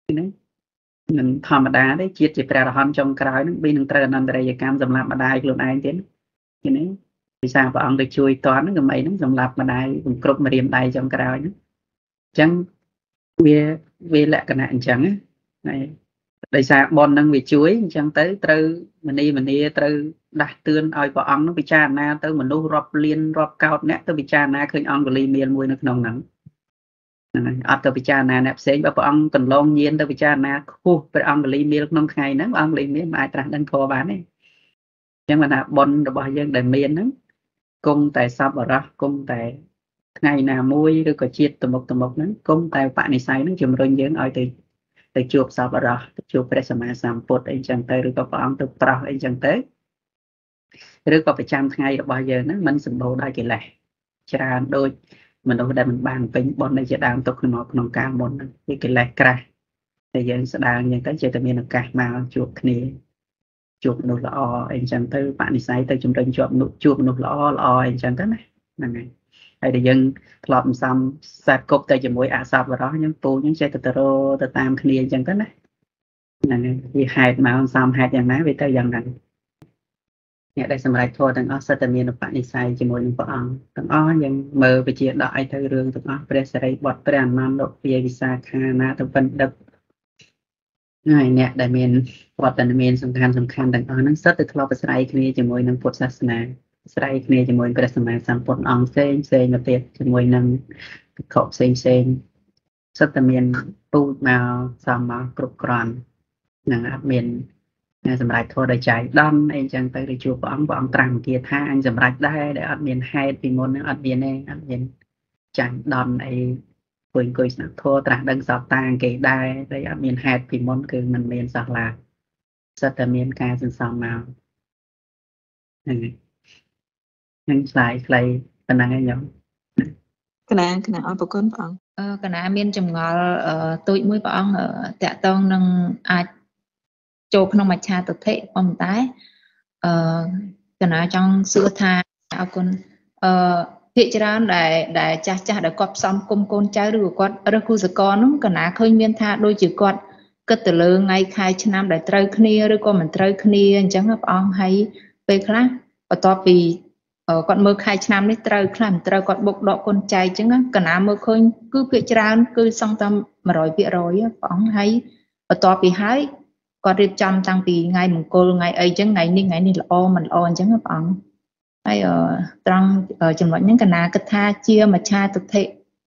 ហ្នឹងមិនធម្មតាទេជាតិជាព្រះរហន្តចុងក្រោយហ្នឹងវានឹងត្រូវអនន្តរិយកម្មសម្រាប់ម្ដាយខ្លួនឯងទៀតនេះដោយសារព្រះអង្គទៅជួយតន់ហ្នឹងកុំអីហ្នឹងសម្រាប់ម្ដាយគ្រប់ម្រាមដៃចុងក្រោយហ្នឹងអញ្ចឹងវាលក្ខណៈអញ្ចឹងណាដោយសារបនហ្នឹងវាជួយអញ្ចឹងទៅត្រូវមនីត្រូវដាស់តឿនឲ្យព្រះអង្គនឹងពិចារណាទៅមនុស្សរាប់លានរាប់កោតអ្នកទៅពិចារណាឃើញអង្គលីមានមួយនៅក្នុងហ្នឹងអត់ទៅពិចារណាអ្នកផ្សេងបើព្រះអង្គកន្លងញៀនទៅពិចារណាខ្ពស់ព្រះអង្គលីមានក្នុងថ្ងៃហ្នឹងអង្គលីមានមិនអាចត្រាស់ដឹងធម៌បានទេអញ្ចឹងបានថាបនរបស់យើងដែលមានហ្នឹងគង់តែសពរៈគង់តែថ្ងៃណាមួយឬក៏ជាតិតមុកហ្នឹងគង់តែបនិស័យហ្នឹងជំរុញយើងឲ្យទៅជួបសពរៈទៅជួបព្រះសម្មាសម្ពុទ្ធអីចឹងទៅឬក៏ព្រះអង្គទៅប្រោសអីចឹងទៅឬក៏ប្រចាំថ្ងៃរបស់យើងហ្នឹងมันសម្បូរដោយកិលេសច្រើនដូចមនុស្សដែលមិនបានពេញបុណ្យដែលជាដើមទុកក្នុងកាលមុនហ្នឹងវាកិលេសក្រាស់តែយើងស្ដាងចឹងទៅចេះតែមានឱកាសមកជួបគ្នាជួបមនុស្សល្អអីចឹងទៅបនិស័យទៅជំរុញជួបមនុស្សល្អអីចឹងទៅណាហ្នឹងហើយហើយតែយើងធ្លាប់សំសាទគប់ទៅជាមួយអសពរោះយើងពូយើងចេះទៅទៅតាមគ្នាអញ្ចឹងទៅណាហ្នឹងហើយវាហេតុមកសំហេតុយ៉ាងណាវាទៅយ៉ាងហ្នឹងអ្នកដែលសម្រេចធម៌ទាំងអស់សិតតែមានឧបនិស្ស័យជាមួយនឹងព្រះអង្គទាំងអស់យើងមើលវិជាដកឲ្យទៅរឿងទាំងអស់ព្រះសិរីបុត្រព្រះអនន្តលោកពាយវិសាខាណាទៅពិនដឹកហើយអ្នកដែលមានវត្តមានសំខាន់ទាំងអស់ហ្នឹងសិតតែធ្លាប់អាស្រ័យគ្នាជាមួយនឹងពុទ្ធសាសនាស្រ័យគ្នាជាមួយព្រះសម្មាសម្ពុទ្ធអង្គផ្សេងមកទៀតជាមួយនឹងភិក្ខុផ្សេងសិតតែមានពូជមកសមមកគ្រប់គ្រាន់នឹងអត់មានសម្រាប់ធម៌ដោយចៃដន្យអីចឹងទៅជួបព្រះអង្គត្រាស់គាថាអញសម្រេចដែរដែលអត់មានហេតុពីមុនហ្នឹងអត់មានទេអត់មានចាញ់ដន្យអីអង្គុយស្ដាប់ធម៌ត្រាស់ដឹងសពតាគេដែរតែអត់មានហេតុពីមុនគឺមិនមានសោះឡើយសិតតែមានការសន្សំមកហ្នឹងនឹងឆ្លើយខ្លីប៉ុណ្ណឹងឯងខ្ញុំ
កណាអរគុណព្រះអង្គ
កណាមានចម្ងល់ទូចមួយព្រះអង្គតាក់ទងនឹងអាចចូលក្នុងមច្ឆាទិដ្ឋិប៉ុន្តែកណាចង់សួរថាអរគុណភាគច្រើនដែលចាស់ដែលគាត់ផ្សំគុំកូនចៅឬគាត់រើសគូសកលនោះកណាឃើញមានថាដូចជាគាត់គិតទៅលើថ្ងៃខែឆ្នាំដែលត្រូវគ្នាឬក៏មិនត្រូវគ្នាអញ្ចឹងព្រះអង្គហើយពេលខ្លះបន្ទាប់ពីគាត់មើលខែឆ្នាំនេះត្រូវខ្លះមិនត្រូវគាត់បុកដកកូនចៅអញ្ចឹងកណាមើលឃើញគឺភាគច្រើនគឺសង់តែ 100% ព្រះអង្គហើយបន្ទាប់ពីហើយគាត់រៀបចំតាំងពីថ្ងៃមង្គលថ្ងៃអីអញ្ចឹងថ្ងៃនេះល្អមិនល្អអញ្ចឹងព្រះអង្គហើយត្រង់ចំណុចហ្នឹងកណាគិតថាជាមច្ឆាទិដ្ឋិ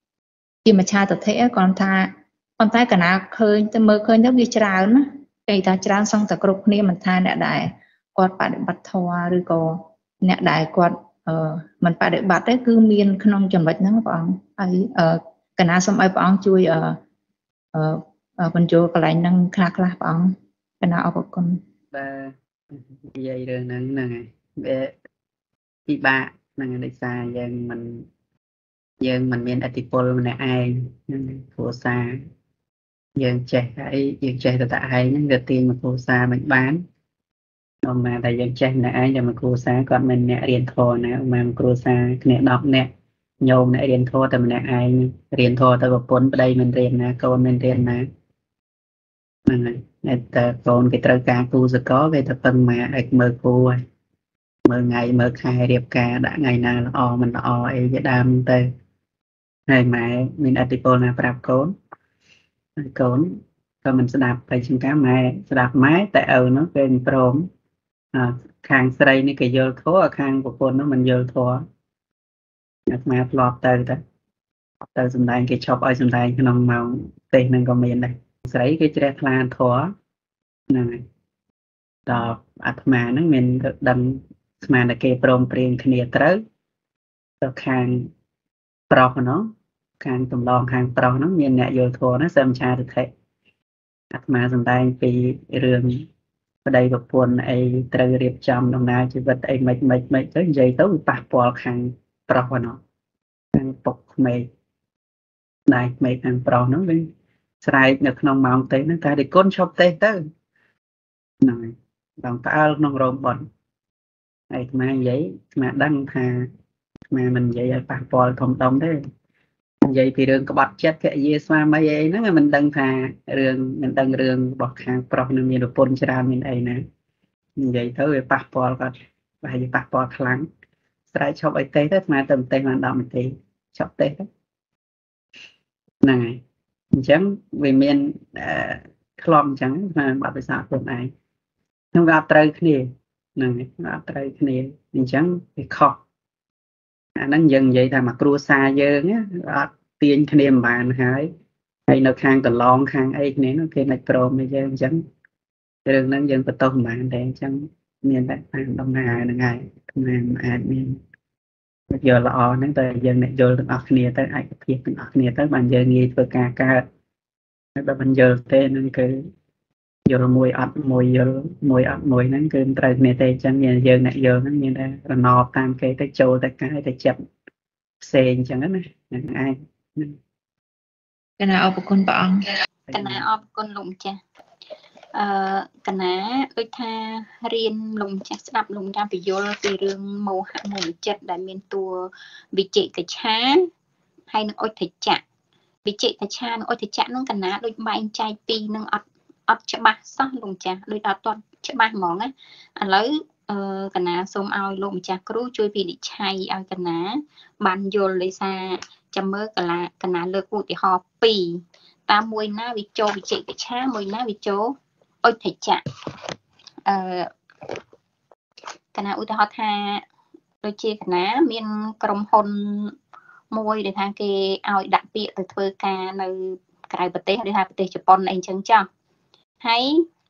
គាត់ថាប៉ុន្តែកណាឃើញទៅមើលឃើញទៅវាច្រើនណាគេថាច្រើនសឹងតែគ្រប់គ្នាមិនថាអ្នកដែលគាត់បដិបត្តិធម៌ឬក៏អ្នកដែលគាត់មិនបដិបត្តិទេគឺមានក្នុងចំណុចហ្នឹងព្រះអង្គហើយកណាសូមឲ្យព្រះអង្គជួយបញ្ចូលកន្លែងហ្នឹងខ្លះព្រះអង្គកណាអរគុណ
បាទនិយាយរឿងហ្នឹងហើយវាពិបាកហ្នឹងដោយសារយើងមិនមានឥទ្ធិពលម្នាក់ឯងហ្នឹងគ្រួសារយើងចេះហើយយើងចេះតែឯងហ្នឹងវាទាញមកគ្រួសារមិនបានដល់មកតែយើងចេះម្នាក់ឯងតែមកគ្រួសារគាត់មិនអ្នករៀនធម៌ណាមកគ្រួសារគ្នា10នាក់ញោមអ្នករៀនធម៌តែម្នាក់ឯងរៀនធម៌ទៅប្រពន្ធប្តីមិនរៀនណាកូនមិនរៀនណាហ្នឹងហើយតែកូនគេត្រូវការគូសកលគេទៅពឹងមកឲ្យមើលគូហើយមើលថ្ងៃមើលខែរៀបការដាក់ថ្ងៃណាល្អមិនល្អអីជាដើមទៅហើយម៉ែមានឥទ្ធិពលណាប្រាប់កូនក៏មិនស្ដាប់តែជាងការម៉ែស្ដាប់ម៉ែតែឪនោះគេមិនព្រមខាងស្រីនេះគេយល់ធម៌ខាងប្រពន្ធនោះមិនយល់ធម៌អាត្មាធ្លាប់ទៅសំដែងគេឈប់ឲ្យសំដែងក្នុងម៉ោងទេហ្នឹងក៏មានដែរស្រីគេជ្រះថ្លាធម៌ហ្នឹងហើយដល់អាត្មាហ្នឹងមានដឹងស្មានតែគេព្រមព្រៀងគ្នាត្រូវទៅខាងប្រុសហ្នឹងខាងតំឡងខាងប្រុសហ្នឹងមានអ្នកយល់ធម៌ណាសម្មឆាទិដ្ឋិអាត្មាសំដែងពីរឿងប្តីប្រពន្ធអីត្រូវរៀបចំដំណើរជីវិតអីមិនទៅនិយាយទៅវាប៉ះពាល់ខាងប្រុសហ្នឹងខាងពុកក្មេកដៃក្មេកខាងប្រុសហ្នឹងវិញស្រែកនៅក្នុងម៉ោងទេហ្នឹងតែតែគុណឈប់ទេទៅហ្នឹងហើយដល់ផ្អើលក្នុងរោងបន់ហើយអាត្មានិយាយអាត្មាដឹងថាអាត្មាមិននិយាយឲ្យប៉ះពាល់ធំដុំទេនិយាយពីរឿងក្បត់ចិត្តភរិយាស្វាមីអីហ្នឹងមិនដឹងថារឿងមិនដឹងរឿងរបស់ខាងប្រុសនឹងមានប្រពន្ធច្រើនមានអីណានិយាយទៅវាប៉ះពាល់គាត់ប្រហែលជាប៉ះពាល់ខ្លាំងស្រែកឈប់អីទេទៅស្មើទៅទេបាន10នាទីឈប់ទេហ្នឹងហើយអញ្ចឹងវាមានខ្លំអញ្ចឹងថាបាត់ពិសោធន៍ខ្លួនឯងខ្ញុំវាអត់ត្រូវគ្នាហ្នឹងអត់ត្រូវគ្នាអញ្ចឹងវាខុសអាហ្នឹងយើងនិយាយថាមកគ្រួសារយើងអត់ទាញគ្នាមិនបានហើយនៅខាងកន្លងខាងអីគ្នានោះគេមិនព្រមទេយើងអញ្ចឹងរឿងហ្នឹងយើងបន្ទោសមិនបានទេអញ្ចឹងមានតែតាមដំណើរហ្នឹងហើយមិនអាចមានយល់ល្អហ្នឹងតែយើងអ្នកយល់ទាំងអស់គ្នាទៅឯកភាពទាំងអស់គ្នាទៅបានយើងងាយធ្វើការកើតហើយបើមិនយល់ទេហ្នឹងគឺយល់មួយអត់មួយយល់មួយអត់មួយហ្នឹងគឺមិនត្រូវគ្នាទេអញ្ចឹងយើងអ្នកយល់ហ្នឹងមានតែរណបតាមគេទៅចូលទៅកាយទៅចិត្តផ្សេងអញ្ចឹងណាហ្នឹងឯង
កណាអរគុណព្រះអង្គ
កណាអរគុណលោកម្ចាស់កណាដូចថារៀនលោកម្ចាស់ស្ដាប់លោកម្ចាស់ពយល់ពីរឿងមោហៈមូលចិត្តដែលមានតួវិជិកិច្ឆាហើយនឹងអុទ្ធិចៈវិជិកិច្ឆានិងអុទ្ធិចៈហ្នឹងកណាដូចបែងចែកពីរនឹងអត់ច្បាស់សោះលោកម្ចាស់ដូចអត់ទាន់ច្បាស់ហ្មងណាឥឡូវកណាសូមឲ្យលោកម្ចាស់គ្រូជួយវិនិច្ឆ័យឲ្យកណាបានយល់ដោយសារចាំមើលកណាលើកឧទាហរណ៍2តាមមួយណាវាចូលវិជិកិច្ឆាមួយណាវាចូលអុទ្ធិចៈកណាឧទាហរណ៍ថាដូចជាកណាមានក្រុមហ៊ុនមួយដែលថាគេឲ្យដាក់ពាក្យទៅធ្វើការនៅក្រៅប្រទេសឬថាប្រទេសជប៉ុនអីចឹងចាស់ហើយ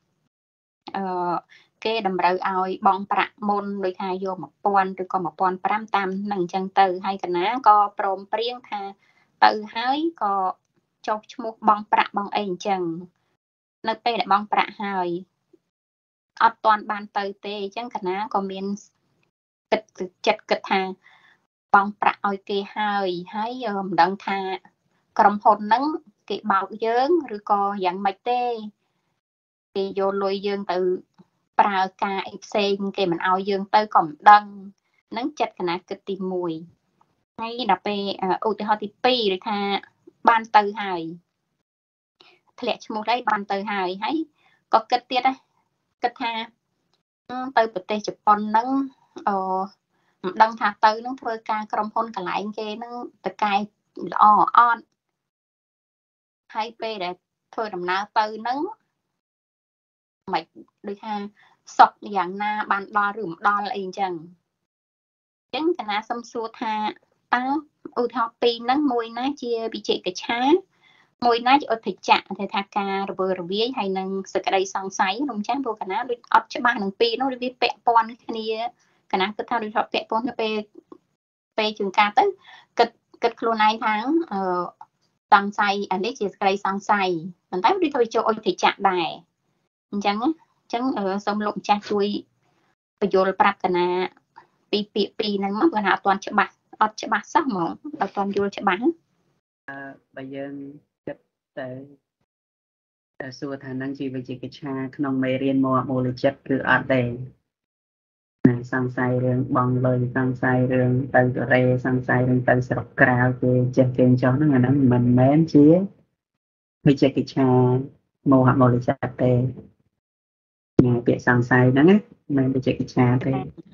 គេតម្រូវឲ្យបង់ប្រាក់មុនដូចថាយក 1000 ឬក៏ 1500 តាមនឹងអញ្ចឹងទៅហើយកណាក៏ព្រមព្រៀងថាទៅហើយក៏ចុះឈ្មោះបង់ប្រាក់បង់អីអញ្ចឹងនៅពេលដែលបង់ប្រាក់ហើយអត់ទាន់បានទៅទេអញ្ចឹងកណាក៏មានចិត្តគិតថាបង់ប្រាក់ឲ្យគេហើយមិនដឹងថាក្រុមហ៊ុនហ្នឹងគេបោកយើងឬក៏យ៉ាងម៉េចទេគេយកលុយយើងទៅប្រើការអីផ្សេងគេមិនឲ្យយើងទៅក៏មិនដឹងហ្នឹងចិត្តកណាគិតទី1ហើយដល់ពេលឧទាហរណ៍ទី2ដូចថាបានទៅហើយធ្លាក់ឈ្មោះđấyបានទៅហើយក៏គិតទៀតដែរគិតថាទៅប្រទេសជប៉ុនហ្នឹងមិនដឹងថាទៅនឹងធ្វើការក្រុមហ៊ុនកន្លែងគេហ្នឹងតកែល្អអត់ហើយពេលដែលធ្វើដំណើរទៅហ្នឹងមិនដូចថាសុខយ៉ាងណាបានដល់ឬមិនដល់អីអញ្ចឹងកណាសុំសួរថាតើឧទាហរណ៍2ហ្នឹងមួយណាជាវិជិកិច្ឆាមួយណាជាអុទ្ធិចៈតែថាការរវើរវាយហើយនឹងសក្តីសង្ស័យលោកចាស់ព្រោះកណាដូចអត់ច្បាស់នឹងពីរនោះវាពាក់ព័ន្ធគ្នាកណាគិតថាដូចពាក់ព័ន្ធទៅពេលជួនកាលទៅគិតខ្លួនឯងថាសង្ស័យអានេះជាសក្តីសង្ស័យប៉ុន្តែដូចទៅចូលអុទ្ធិចៈដែរអញ្ចឹងសូមលោកម្ចាស់ជួយបញ្យល់ប្រាប់កណាពីពាក្យពីរហ្នឹងមកកណាអត់ទាន់ច្បាស់អត់ច្បាស់សោះហ្មងអត់ទាន់យល់ច្បាស់
បើយើងគិតតែសួរថានឹងជាវិជ្ជាកិច្ឆាក្នុងមេរៀនមូលចិត្តគឺអត់ទេសង្ស័យរឿងបងលុយសង្ស័យរឿងទៅកូរ៉េសង្ស័យរឿងទៅស្រុកក្រៅគេចេះគេចោះហ្នឹងអាហ្នឹងមិនមែនជាវិជ្ជាកិច្ឆាមូលចិត្តទេពាក្យសង្ស័យហ្នឹងណាមិនវិជ្ជាកិច្ឆាទេ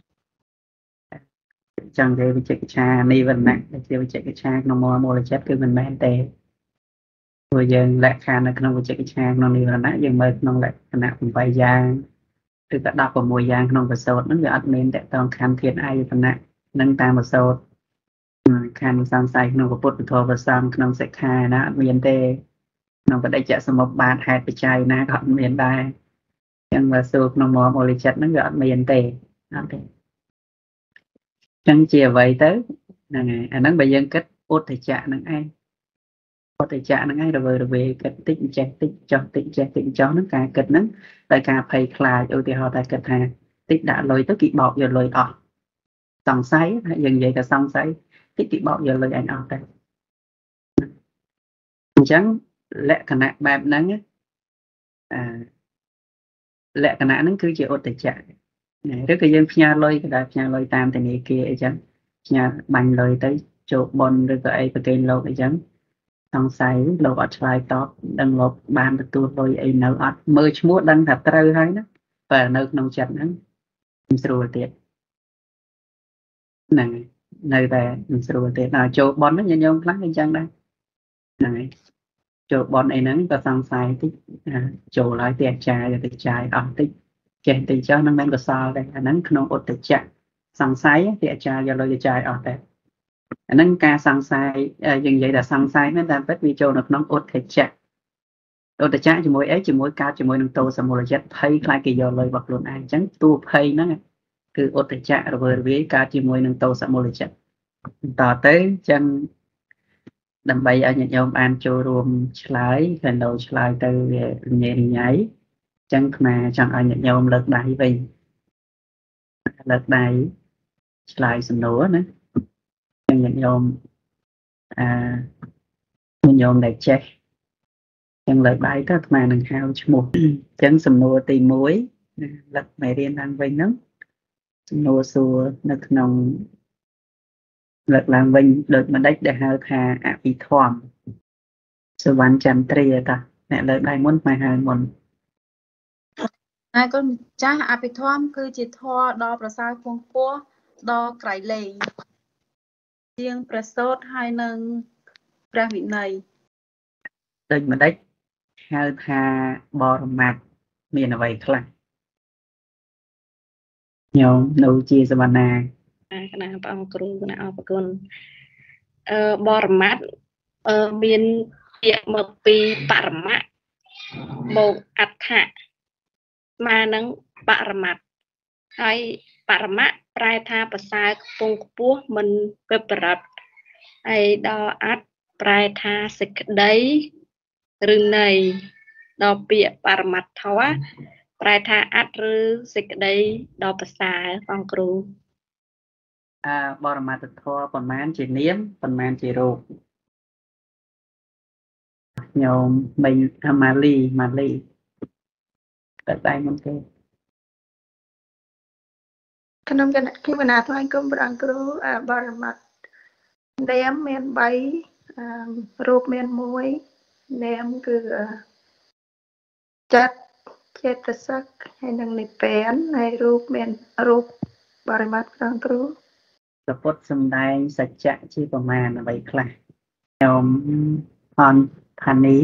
ចឹងគេវិជ្ជាកិច្ឆានិវរណៈជាវិជ្ជាកិច្ឆាក្នុងមូលចិត្តគឺមិនមែនទេព្រោះយើងលក្ខខណ្ឌនៅក្នុងវិជ្ជាកិច្ឆាក្នុងនិវរណៈយើងមើលក្នុងលក្ខណៈ8យ៉ាងឬក៏16យ៉ាងក្នុងបសោតហ្នឹងវាអត់មានតកតងខណ្ឌធាតុអាយតនៈនឹងតាមបសោតខណ្ឌសង្ស័យក្នុងពុទ្ធពធប្រសង្ឃក្នុងសិក្ខាណាអត់មានទេក្នុងបដិច្ចសមុปបាតហេតុបច្ច័យណាក៏អត់មានដែរចឹងបើសួរក្នុងមូលចិត្តហ្នឹងវាអត់មានទេអត់ទេចឹងជាអ្វីទៅហ្នឹងហើយអាហ្នឹងបើយើងគិតឧទ្ធិចៈហ្នឹងឯងឧទ្ធិចៈហ្នឹងឯងរវើរវាយគិតតិចចេះតិចចោះតិចចេះតិចចោះហ្នឹងការគិតហ្នឹងដោយការភ័យខ្លាចឧទាហរណ៍តែគិតថាតិចដាក់លុយទៅគេបោកយកលុយអស់សង្ស័យយើងនិយាយថាសង្ស័យតិចគេបោកយកលុយឯងអស់ទៅអញ្ចឹងលក្ខណៈបែបហ្នឹងលក្ខណៈហ្នឹងគឺជាឧទ្ធិចៈឬក៏យើងផ្ញើលុយក៏ដែរផ្ញើលុយតាមធនាគារអីចឹងផ្ញើបាញ់លុយទៅចូលបនឬក៏អីប្រកេនលោកអីចឹងសង្ស័យលោកអត់ឆ្លើយតបដឹងលោកបានទទួលលុយអីនៅអត់មើលឈ្មោះដឹងថាត្រូវហើយណាតែនៅក្នុងចិត្តហ្នឹងមិនស្រួលទៀតហ្នឹងហើយនៅតែមិនស្រួលទៀតដល់ចូលបន់ហ្នឹងញោមខ្លះអញ្ចឹងដែរហ្នឹងហើយចូលបន់អីហ្នឹងក៏សង្ស័យតិចចូលហើយទីអាចារ្យទៅចាយអស់តិចចេះតិចចុះហ្នឹងមិនកសលដែរអាហ្នឹងក្នុងឧត្តចៈសង្ស័យទីអាចារ្យយកលុយទៅចាយអស់តែអាហ្នឹងការសង្ស័យយើងនិយាយថាសង្ស័យមែនតែពិតវាចូលនៅក្នុងឧត្តចៈឧត្តចៈជាមួយអីជាមួយកើតជាមួយនឹងតោសមូលចិត្តភ័យខ្លាចគេយកលុយរបស់ខ្លួនឯងអញ្ចឹងតួភ័យហ្នឹងគឺឧត្តចៈរវើរវាយកើតជាមួយនឹងតោសមូលចិត្តតទៅអញ្ចឹងដើម្បីឲ្យញាតិញោមបានចូលរួមឆ្លើយក៏នៅឆ្លើយទៅវាញ៉ៃញ៉ៃអញ្ចឹងខ្មែរចង់ឲ្យញាតិញោមលើកដៃវិញលើកដៃឆ្លើយសំណួរណាអញ្ចឹងញាតិញោមញាតិញោមដែលចេះអញ្ចឹងលើកដៃទៅអាត្មានឹងហៅឈ្មោះអញ្ចឹងសំណួរទី1លើកមេរៀនឡើងវិញហ្នឹងសំណួរសួរនៅក្នុងលើកឡើងវិញដូចម្ដេចដែលហៅថាអភិធម្មសវណ្ណចន្ទ្រាតាអ្នកលើកដៃមុនមកហៅមុន
ហើយកូនចាស់អភិធម្មគឺជាធម៌ដ៏ប្រសើរខ្ពង់ខ្ពស់ដ៏ក្រៃលែងជាងប្រសូតហើយនឹងព្រះវិន័យ
ដូចម្ដេចហៅថាបរមត្ថមានអ្វីខ្លះញោមនៅជាសវណ្ណា
គណៈព្រះអង្គគ្រូគណៈអរគុណបរមត្ថមានពាក្យមកពីបរមៈមកអដ្ឋៈស្មើនឹងបរមត្ថហើយបរមៈប្រែថាប្រសើរខ្ពង់ខ្ពស់មិនវិបរិតហើយដល់អត្តប្រែថាសេចក្តីឬន័យដល់ពាក្យបរមត្ថធម៌ប្រែថាអត្តឬសេចក្តីដ៏ប្រសើរបងគ្រូ
បរមត្ថធម៌ប៉ុន្មានជានាមប៉ុន្មានជារូបញោមមិញម៉ាលីតែដៃមុនគេ
ខ្ញុំគណៈថ្វាយគុំព្រះអង្គគ្រូបរមត្ថនាមមាន3រូបមាន1នាមគឺចិត្តចេតសិកហើយនឹងនិព្វានហើយរូបមានរូបបរមត្ថព្រះអង្គគ្រូ
ព្រះពុទ្ធសំដែងសច្ចៈជាប្រមាណអ្វីខ្លះញោមផនផានី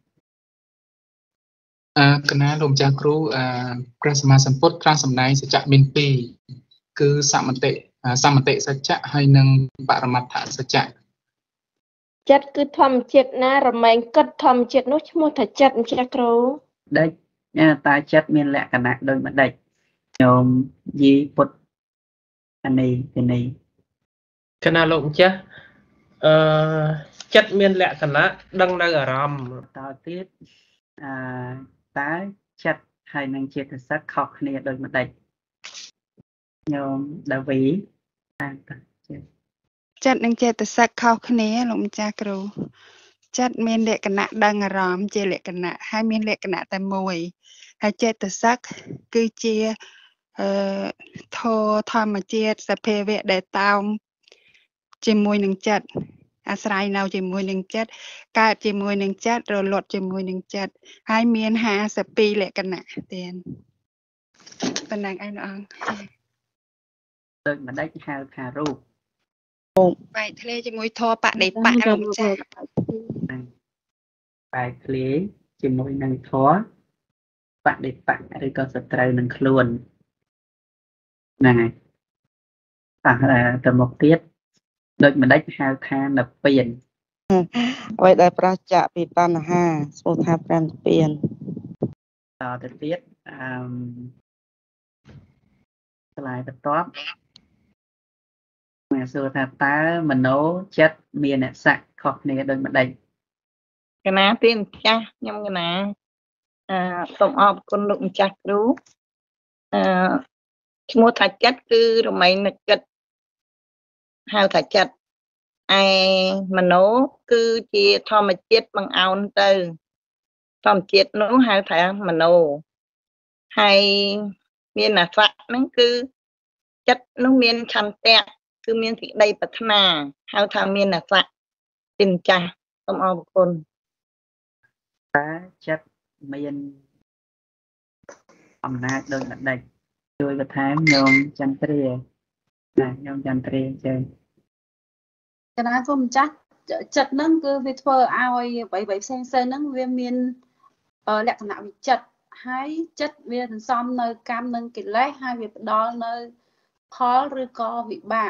កណាលោកម្ចាស់គ្រូព្រះសម្មាសម្ពុទ្ធត្រាស់សម្ដែងសច្ចៈមាន2គឺសមតិសច្ចៈហើយនិងបរមត្ថសច្ចៈ
ចិត្តគឺធម្មជាតិណារមែងគិតធម្មជាតិនោះឈ្មោះថាចិត្តម្ចាស់គ្រូ
ដេចតាចិត្តមានលក្ខណៈដូចម្ដេចញោមយីពុទ្ធអានេះ
កណាលោកម្ចាស់ចិត្តមានលក្ខណៈដឹងនៅអារម្មណ៍
តទៀតតើចិត្តហើយនឹងចេតសិកខុសគ្នាដូចម្ដេចញោមដាវី
ចិត្តនិងចេតសិកខុសគ្នាលោកម្ចាស់គ្រូចិត្តមានលក្ខណៈដឹងអារម្មណ៍ជាលក្ខណៈហើយមានលក្ខណៈតែមួយហើយចេតសិកគឺជាធម្មជាតិសភាវៈដែលតោងជាមួយនឹងចិត្តអាស្រ័យនៅជាមួយនឹងចិត្តកើតជាមួយនឹងចិត្តរលត់ជាមួយនឹងចិត្តហើយមាន52លក្ខណៈទៀតប៉ុណ្ណឹងឯងអង្គ
ដូចម្ដេចហៅថារូប
បែកធ្លាយជាមួយធម៌បដិបៈលោកចា
បែកធ្លាយជាមួយនឹងធម៌បដិបៈឬក៏សត្រូវនឹងខ្លួនហ្នឹងហើយទៅមុខទៀតដូចម្ដេចហៅថានិព្វាន
អ្វីដែលប្រឆាពីតណ្ហាឈ្មោះថាព្រះនិព្វាន
ទៅទៀតឆ្លើយបន្ទាប់មកសួរថាតើមโนចិត្តមានអស័កខុសគ្នាដូចម្ដេច
កណាទៀនចាស់ខ្ញុំកណាសូមអរគុណលោកម្ចាស់គ្រូឈ្មោះថាចិត្តគឺរមែងនឹកគិតហៅថាចិត្តឯមโนគឺជាធម្មជាតិបង្អោនទៅធម្មជាតិនោះហៅថាមโนហើយមានអស័កហ្នឹងគឺចិត្តនោះមានឆន្ទៈគឺមានសេចក្តីប្រាថ្នាហៅថាមានអស័កទីនចាស់សូមអរគុណ
ចិត្តមានអំណាចដូចម្ដេចជួយបន្ថែមញោមចន្ទ្រាណាញោមចន្ទ្រាជើង
កណាសូមម្ចាស់ចិត្តហ្នឹងគឺវាធ្វើឲ្យអ្វីៗផ្សេងៗហ្នឹងវាមានលក្ខណៈវិចិត្រហើយចិត្តវាសន្សំនៅកម្មនិងកិលេសហើយវាផ្ដល់នៅផលឬក៏វិបាក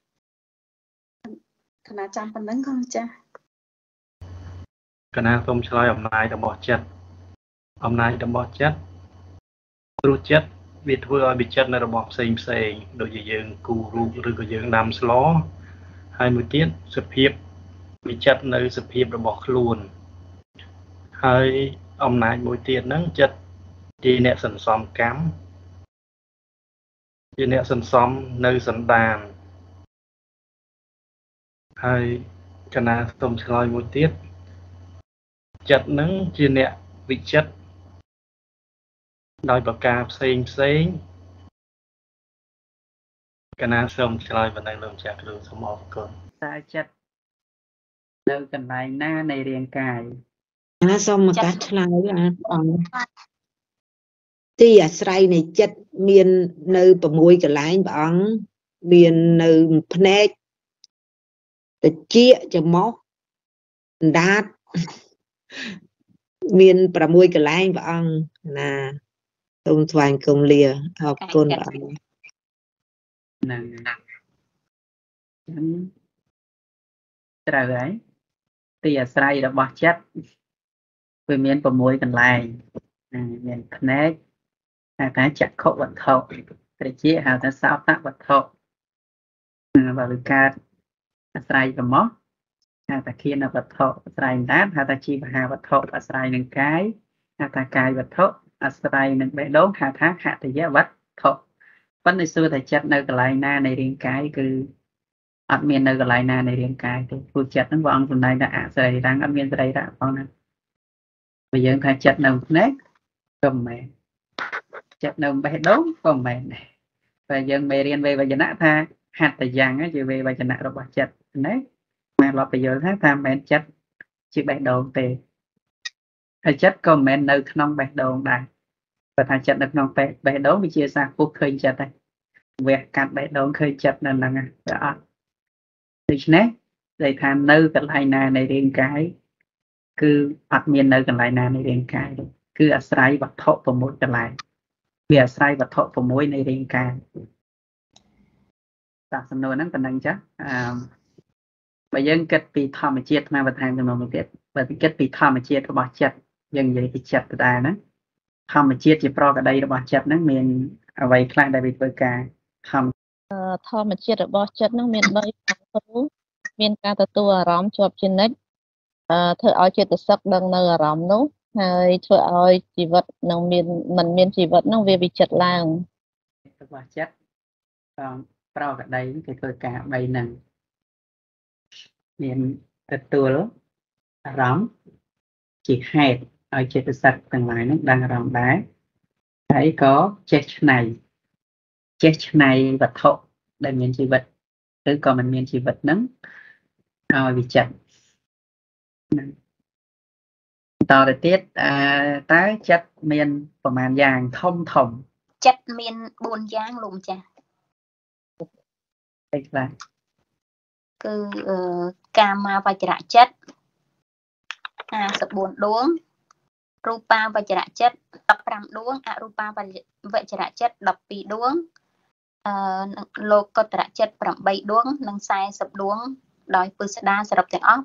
កណាចាំប៉ុណ្្នឹងក៏ម្ចាស់
កណាសូមឆ្លើយអំណាចរបស់ចិត្តអំណាចរបស់ចិត្តព្រោះចិត្តវាធ្វើឲ្យវិចិត្រនៅរបស់ផ្សេងដូចជាយើងគូររូបឬក៏យើងដាំស្លហើយមួយទៀតសភាពវិចិត្រនៅសភាពរបស់ខ្លួនហើយអំណាចមួយទៀតហ្នឹងចិត្តជាអ្នកសន្សំកម្មជាអ្នកសន្សំនៅសន្តានហើយកណាសូមឆ្លើយមួយទៀតចិត្តហ្នឹងជាអ្នកវិចិត្រដោយប្រការផ្សេងកណាសូមឆ្លើយបណ្ដឹងលោកចាស់គ្រូសូមអរគុណតើចិត្តនៅកន្លែងណានៃរាងកាយ
ណាសូមឱកាសឆ្លើយព្រះអង្គទីអាស្រ័យនៃចិត្តមាននៅ6កន្លែងព្រះអង្គមាននៅភ្នែកតិចច្រមុះអណ្ដាតមាន6កន្លែងព្រះអង្គណាសូមថ្វាយគុំលាអរគុណព្រះអង្គ
ហ្នឹងត្រូវហើយទីអាស្រ័យរបស់ចិត្តវាមាន6កន្លែងមានភ្នែកហៅថាចក្ខុវត្ថុត្រជាហៅថាសោតវត្ថុបើវាកើតអាស្រ័យប្រមោះហៅថាឃានវត្ថុអាស្រ័យដានហៅថាជីវហាវត្ថុអាស្រ័យនឹងកាយហៅថាកាយវត្ថុអាស្រ័យនឹងបេះដូងហៅថាហតយវត្ថុប៉ុន្តែសួរថាចិត្តនៅកន្លែងណានៃរាងកាយគឺអត់មាននៅកន្លែងណានៃរាងកាយទេព្រោះចិត្តហ្នឹងព្រះអង្គសម្ដែងថាអសរីរាំងអត់មានសរីរៈផងណាបើយើងថាចិត្តនៅភ្នែកក៏មិនមែនចិត្តនៅបេះដូងក៏មិនមែនដែរតែយើងមេរៀនវេវចនៈថាហត្តយ៉ាងជាវេវចនៈរបស់ចិត្តណាមកឡប់បញ្យល់ថាមិនមែនចិត្តជាបេះដូងទេហើយចិត្តក៏មិនមែននៅក្នុងបេះដូងដែរបើថាចិត្តនៅក្នុងបេះដូងវាជាសាពុះឃើញចិត្តដែរវះកាត់បេះដូងឃើញចិត្តនៅហ្នឹងវាអត់ដូច្នេះនិយាយថានៅកន្លែងណានៃរាងកាយគឺអត់មាននៅកន្លែងណានៃរាងកាយទេគឺអាស្រ័យវត្ថុ6កន្លែងវាអាស្រ័យវត្ថុ6នៃរាងកាយតាមសំណួរហ្នឹងប៉ុណ្ណឹងចាបើយើងគិតពីធម្មជាតិថ្មបន្ថែមចំណុចមួយទៀតបើគិតពីធម្មជាតិរបស់ចិត្តយើងនិយាយពីចិត្តដដែលណាធម្មជាតិជាប្រកដីរបស់ចិត្តហ្នឹងមានអ្វីខ្លះដែលវាធ្វើការធម្មជាតិរបស់ចិត្តហ្នឹងមាន3ផ្នែកមានការទទួលអារម្មណ៍ជាប់ជានិច្ចធ្វើឲ្យចិត្តសឹកដឹងនៅអារម្មណ៍នោះហើយធ្វើឲ្យជីវិតនឹងមានមិនមានជីវិតនឹងវាវិចិត្រឡើងរបស់ចិត្តប្រកដីគេធ្វើការ3ហ្នឹងមានទទួលអារម្មណ៍ជាហេតុឲ្យចិត្តសឹកទាំងឡាយហ្នឹងដឹងអារម្មណ៍ដែរហើយក៏ចេះឆ្នៃវត្ថុដែលមានជីវិតឬក៏មិនមានជីវិតហ្នឹងឲ្យវិចិត្រតទៅទៀតតើចិត្តមានប្រមាណយ៉ាងធំ
ចិត្តមាន4យ៉ាងលោកម្ចាស់
អីខ្លះ
គឺកាមាវចរៈចិត្ត54ដួងរូបាវចរៈចិត្ត15ដួងអរូបាវចរៈចិត្ត12ដួងលោកកតរៈចិត្ត8ដួងនិង40ដួងដោយពិស្ដាសរុបទាំងអស់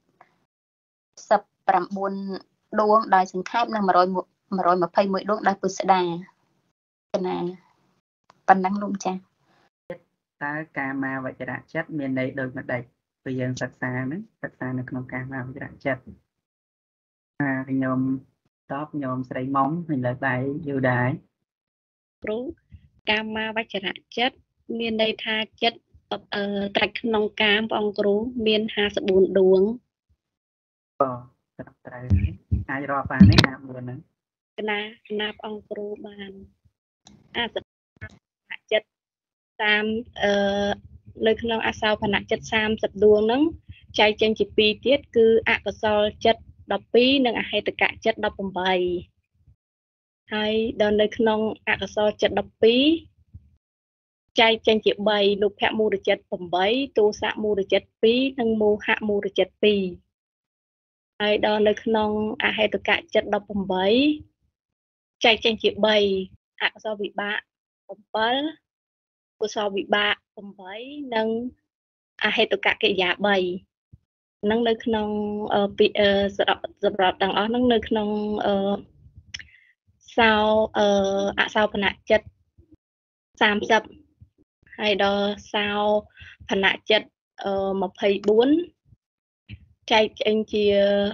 89ដួងដោយសង្ខេបនិង121ដួងដោយពិស្ដាកណាប៉ុណ្ណឹងលោកចា៎
តើកាមាវចរៈចិត្តមានន័យដូចម្ដេចព្រោះយើងសិក្សានៅក្នុងកាមាវចរៈចិត្តខ្ញុំតបខ្ញុំស្រីមុំហើយលើកដៃយូរដែរ
គ្រូកាមាវចរៈចិត្តមានន័យថាចិត្តត្រាច់ក្នុងកាមព្រះអង្គគ្រូមាន54ដួង
ត្រូវអាចរាប់បានទេ54ហ្នឹង
កណាព្រះអង្គគ្រូបានចិត្តតាមនៅក្នុងអសោភនៈចិត្ត30ដួងហ្នឹងចែកចេញជា2ទៀតគឺអកុសលចិត្ត12និងអហេតុកៈចិត្ត18ហើយដល់នៅក្នុងអកុសលចិត្ត12ចែកចេញជា3លោភៈមូលចិត្ត8ទោសៈមូលចិត្ត2និងមោហៈមូលចិត្ត2ហើយដល់នៅក្នុងអហេតុកៈចិត្ត18ចែកចេញជា3អកុសលវិបាក7កុសលវិបាក8និងអហេតុកៈកិរិយា3នឹងនៅក្នុងសម្រាប់ទាំងអស់នឹងនៅក្នុងសោអសោភនៈចិត្ត30ហើយដល់សោភនៈចិត្ត24ចែកចេញជា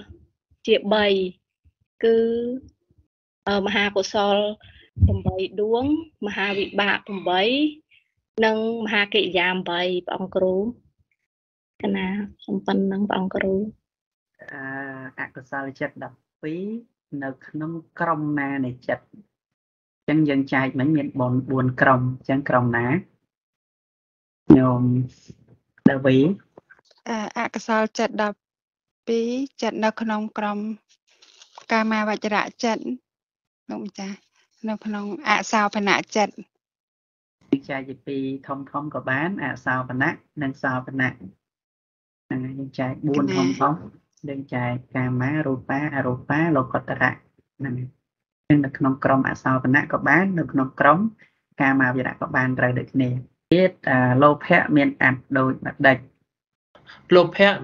3គឺមហាកុសល8ដួងមហាវិបាក8និងមហាកិរិយា8ព្រះអង្គគ្រូកណាសំប៉ុណ្ណឹងព្រះអង្គគ្រូ
អកុសលចិត្ត12នៅក្នុងក្រុមណានៃចិត្តអញ្ចឹងយើងចែកមិញមាន4ក្រុមអញ្ចឹងក្រុមណាញោមដាវី
អកុសលចិត្ត12ចិត្តនៅក្នុងក្រុមកាមាវចរៈចិត្តលោកម្ចាស់នៅក្នុងអសោភនៈចិត្ត
ចែកជា2ធំក៏បានអសោភនៈនិងសោភនៈហ្នឹងយើងចែក4ធំយើងចែកកាមារូបាអរូបាលោកតរៈហ្នឹងចឹងនៅក្នុងក្រុមអសោភនៈក៏បាននៅក្នុងក្រុមកាមាវចរៈក៏បានត្រូវដូចគ្នាទៀតលោភៈមានអត្តដូចម្ដេច
លោភៈ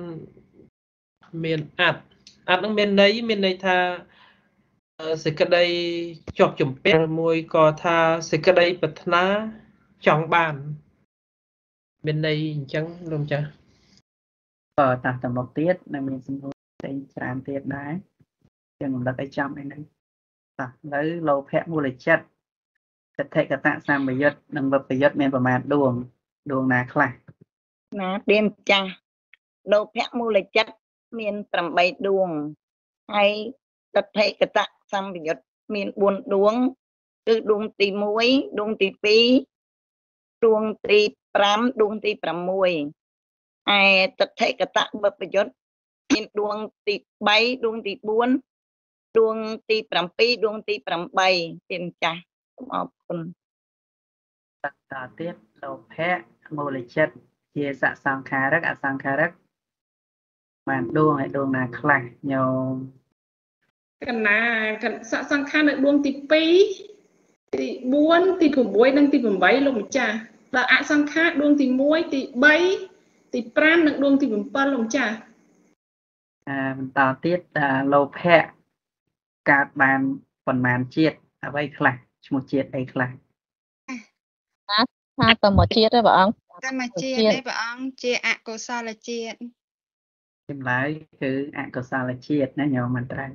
មានអត្តហ្នឹងមានន័យថាសេចក្តីជាប់ជំពាក់មួយក៏ថាសេចក្តីប្រាថ្នាចង់បានមានន័យអញ្ចឹងលោកម្ចាស់
តាទៅមុខទៀតនៅមានសំណួរផ្សេងច្រើនទៀតដែរចឹងរំលឹកឲ្យចំឯហ្នឹងនៅលោភៈមូលចិត្តសទ្ធិកតៈសម្បយុទ្ធនិងវិបយុទ្ធមានប្រមាណដួងណាខ្លះ
ណាព្រាមចាស់លោភៈមូលចិត្តមាន8ដួងហើយសទ្ធិកតៈសម្បយុទ្ធមាន4ដួងគឺដួងទី1ដួងទី2ដួងទី5ដួងទី6ឯសទ្ធិកតៈវិបយុទ្ធមានដួងទី3ដួងទី4ដួងទី7ដួងទី8ពីម្ចាស់សូមអរគុណ
តទៀតលោភៈមូលចិត្តជាសសង្ខារិកអសង្ខារិកបានដួងហើយដួងណាខ្លះញោមក
ណាសសង្ខារនៅដួងទី2ទី4ទី6និងទី8លោកម្ចាស់ដល់អសង្ខារដួងទី1ទី3ទី5និងដួងទី7លោកម្ចាស់
បន្តទៀតលោភៈកើតបានប៉ុន្មានជាតិអ្វីខ្លះឈ្មោះជាតិអីខ្លះ
ថាតមកជាតិទេព្រះអង្គ
តាមជាតិទេព្រះអង្គជាអកុសលជាតិ
ចម្លើយគឺអកុសលជាតិណាញោមមិនត្រូវ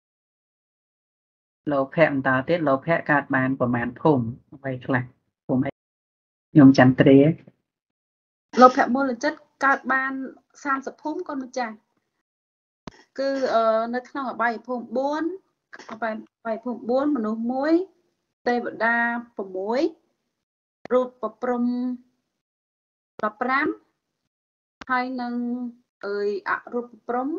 លោភៈបន្តទៀតលោភៈកើតបានប្រមាណភូមិអ្វីខ្លះភូមិអីញោមចន្ទ្រា
លោភៈមូលចិត្តកើតបាន30ភូមិកូនម្ចាស់គឺនៅក្នុងអបាយភូមិ4អបាយភូមិ4មនុស្ស1ទេវតា6រូបព្រំ15ហើយនឹងអរូបព្រំ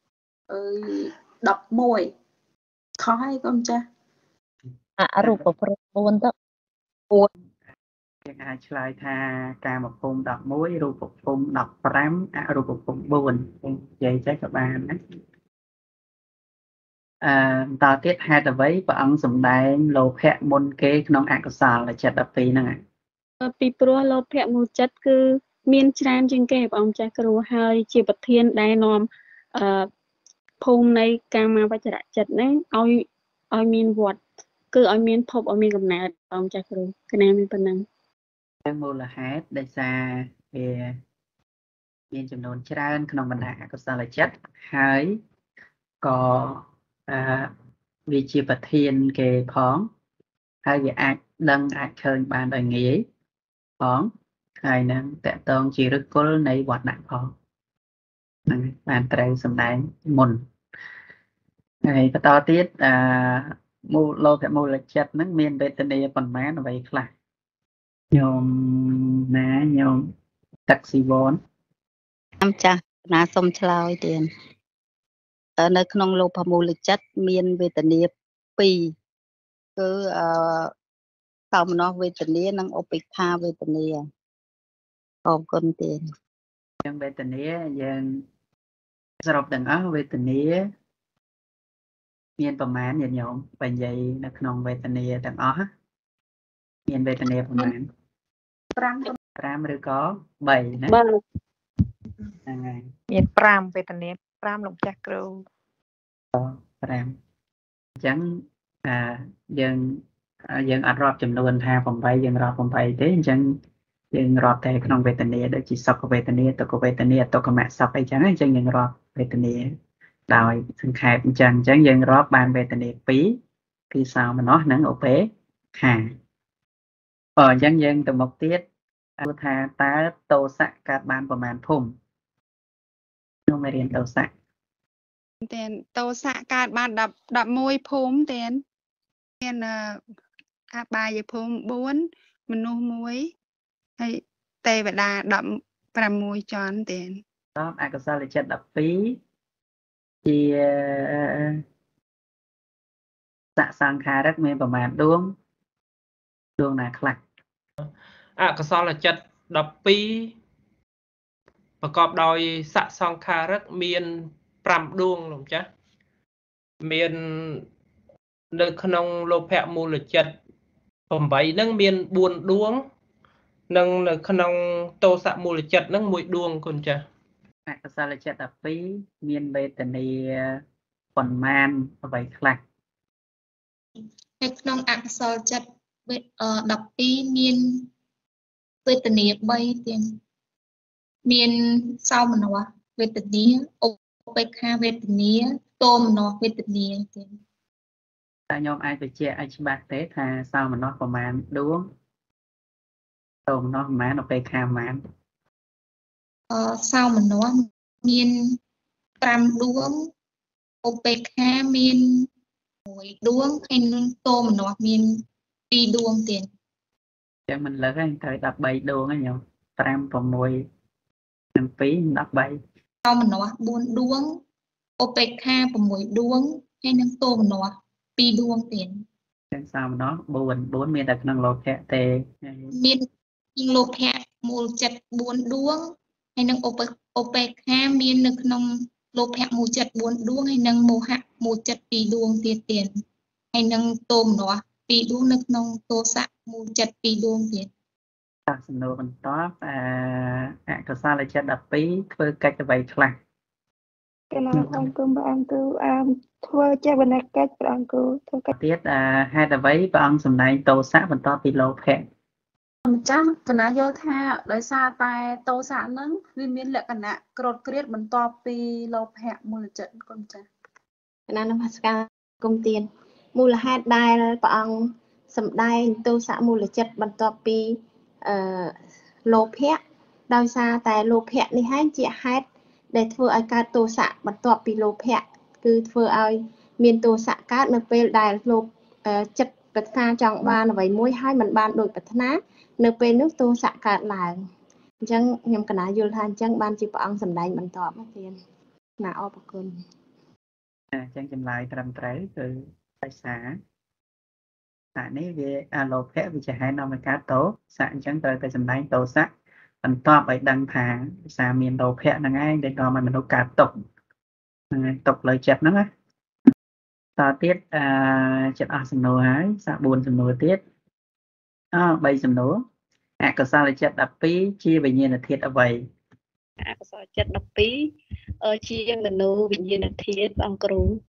11ខុសហើយកូនចាស់
អរូបព្រំ4ទៅ4
គេអាចឆ្លើយថាកាមភូមិ11រូបភូមិ15អរូបភូមិ4និយាយចេះក៏បានណាបន្តទៀតហេតុអ្វីព្រះអង្គសម្ដែងលោភៈមុនគេក្នុងអកុសលចិត្ត12ហ្នឹង
ពីព្រោះលោភៈមូលចិត្តគឺមានច្រើនជាងគេព្រះអង្គចាស់គ្រូហើយជាប្រធានដែលនាំភូមិនៃកាមាវចរៈចិត្តហ្នឹងឲ្យមានវត្តគឺឲ្យមានភពឲ្យមានកំណើតព្រះអង្គចាស់គ្រូគណៈមានប៉ុណ្ណឹង
មូលហេតុដែលសារវាមានចំនួនច្រើនក្នុងបណ្ដាអកុសលចិត្តហើយក៏វាជាប្រធានគេផងហើយវាអាចដឹងអាចឃើញបានដោយងាយផងហើយនឹងតកតងជាឫសគល់នៃវត្តដាក់ផងហ្នឹងបានត្រូវសម្ដែងមុនហើយបន្តទៀតមូលលោភៈមូលចិត្តហ្នឹងមានវេទនាប៉ុន្មានអ្វីខ្លះញោមណាញោមតាក់ស៊ីវ៉ន
ចាំចាស់
ណាសូមឆ្លើយទៀតនៅក្នុងលោភមូលចិត្តមានវេទនា2គឺសោមនស្សវេទនានិងឧបេក្ខាវេទនាអរគុណទៀត
យើងវេទនាយើងសរុបទាំងអស់វេទនាមានប្រមាណញាតិញោមបើនិយាយនៅក្នុងវេទនាទាំងអស់មានវេទនាប្រមាណ5ឬក៏3ណាហ្នឹងហើយ
មាន5វេទនា5លោកចាស់គ្រូ
5អញ្ចឹងយើងអត់រាប់ចំនួនថា8យើងរាប់8ទេអញ្ចឹងយើងរាប់តែក្នុងវេទនាដូចជាសុខវេទនាទុក្ខវេទនាទុក្ខមសុខអីចឹងអញ្ចឹងយើងរាប់វេទនាដោយសង្ខេបអញ្ចឹងយើងរាប់បានវេទនា2គឺសោមនស្សនិងឧបេក្ខាអញ្ចឹងយើងទៅមុខទៀតថាតើតោសៈកើតបានប្រមាណភូមិខ្ញុំមករៀនតោសៈ
តែតោសៈកើតបាន11ភូមិតែមានអបាយភូមិ4មនុស្ស1ហើយទេវតា16ជាន់ទេ
តបអកុសលចិត្ត12ជាសសង្ខារិកមានប្រមាណដួងណាខ្លះ
អកុសលចិត្ត12ប្រកបដោយសសង្ខារិកមាន5ដួងលោកចាស់មាននៅក្នុងលោភៈមូលចិត្ត8ហ្នឹងមាន4ដួងនិងនៅក្នុងតោសៈមូលចិត្តហ្នឹង1ដួងគុណចាស់
អកុសលចិត្ត12មានវេទនាប៉ុន្មានអ្វីខ្លះ
នៅក្នុងអកុសលចិត្ត12មានវេទនា3ទៀតមានសោមនស្សវេទនាឧបេក្ខាវេទនាទោមនស្សវេទនាទៀត
តែខ្ញុំអាចបញ្ជាក់ឲ្យច្បាស់ទេថាសោមនស្សប្រមាណដួងទោមនស្សប្រមាណឧបេក្ខាប្រមាណ
សោមនស្សមាន5ដួងឧបេក្ខាមាន1ដួងហើយនឹងទោមនស្សមាន2ដួងទៀត
ចឹងមិនលើកទេត្រូវ13ដួងហ្នឹងខ្ញុំ5 6និង2 13
សោមនស្ស4ដួងឧបេក្ខា6ដួងហើយនឹងទោមនស្ស2ដួងទៀត
ចឹងសោមនស្ស4មានតែក្នុងលោភៈទេ
មានលោភៈមូលចិត្ត4ដួងហើយនឹងឧបេក្ខាមាននៅក្នុងលោភៈមូលចិត្ត4ដួងហើយនឹងមោហៈមូលចិត្ត2ដួងទៀតហើយនឹងទោមនស្ស2ដួងនៅក្នុងទោសៈមូលចិត្ត2ដួងទៀត
សំណួរបន្តអកុសលចិត្ត12ធ្វើកិច្ចអ្វីខ្លះ
កណាអង្គព្រះអង្គធ្វើចេះបណ្ឌកិច្ចព្រះអង្គធ្វើកិច្ច
ទៀតហេតុអ្វីព្រះអង្គសម្ដែងទោសៈបន្តពីលោភៈ
ម្ចាស់កណាយល់ថាដោយសារតែទោសៈហ្នឹងវាមានលក្ខណៈក្រោតក្រៀតបន្ទាប់ពីលោភៈមូលចិត្តគុណចាស់
កណានមស្ការគុំទានមូលហេតុដែលព្រះអង្គសម្ដែងទោសៈមូលចិត្តបន្ទាប់ពីលោភៈដោយសារតែលោភៈនេះហើយជាហេតុដែលធ្វើឲ្យកើតទោសៈបន្ទាប់ពីលោភៈគឺធ្វើឲ្យមានទោសៈកើតនៅពេលដែលលោកចិត្តប្រាថ្នាចង់បានអ្វីមួយហើយមិនបានដូចប្រាថ្នានៅពេលនោះទោសៈកើតឡើងអញ្ចឹងខ្ញុំកណាយល់ថាអញ្ចឹងបានជាព្រះអង្គសម្ដែងបន្តទៀតណាអរគុណ
អញ្ចឹងចម្លើយត្រឹមត្រូវគឺដោយសារតែនេះវាអាលោភៈវាជាហេតុនាំឲ្យកើតទោសៈអញ្ចឹងត្រូវតែសម្ដែងទោសៈបន្តឲ្យដឹងថាភាសាមានលោភៈហ្នឹងឯងដែលនាំឲ្យមនុស្សកើតទុក្ខហ្នឹងទុក្ខលើចិត្តហ្នឹងណាតទៀតចិត្តអស់សំណួរហើយសាក់4សំណួរទៀត3សំណួរអកុសលចិត្ត12ជាវិញ្ញាណធាតុអ្វី
អកុសលចិត្ត12ជាមនោវិញ្ញាណធាតុអង្គគ្រូ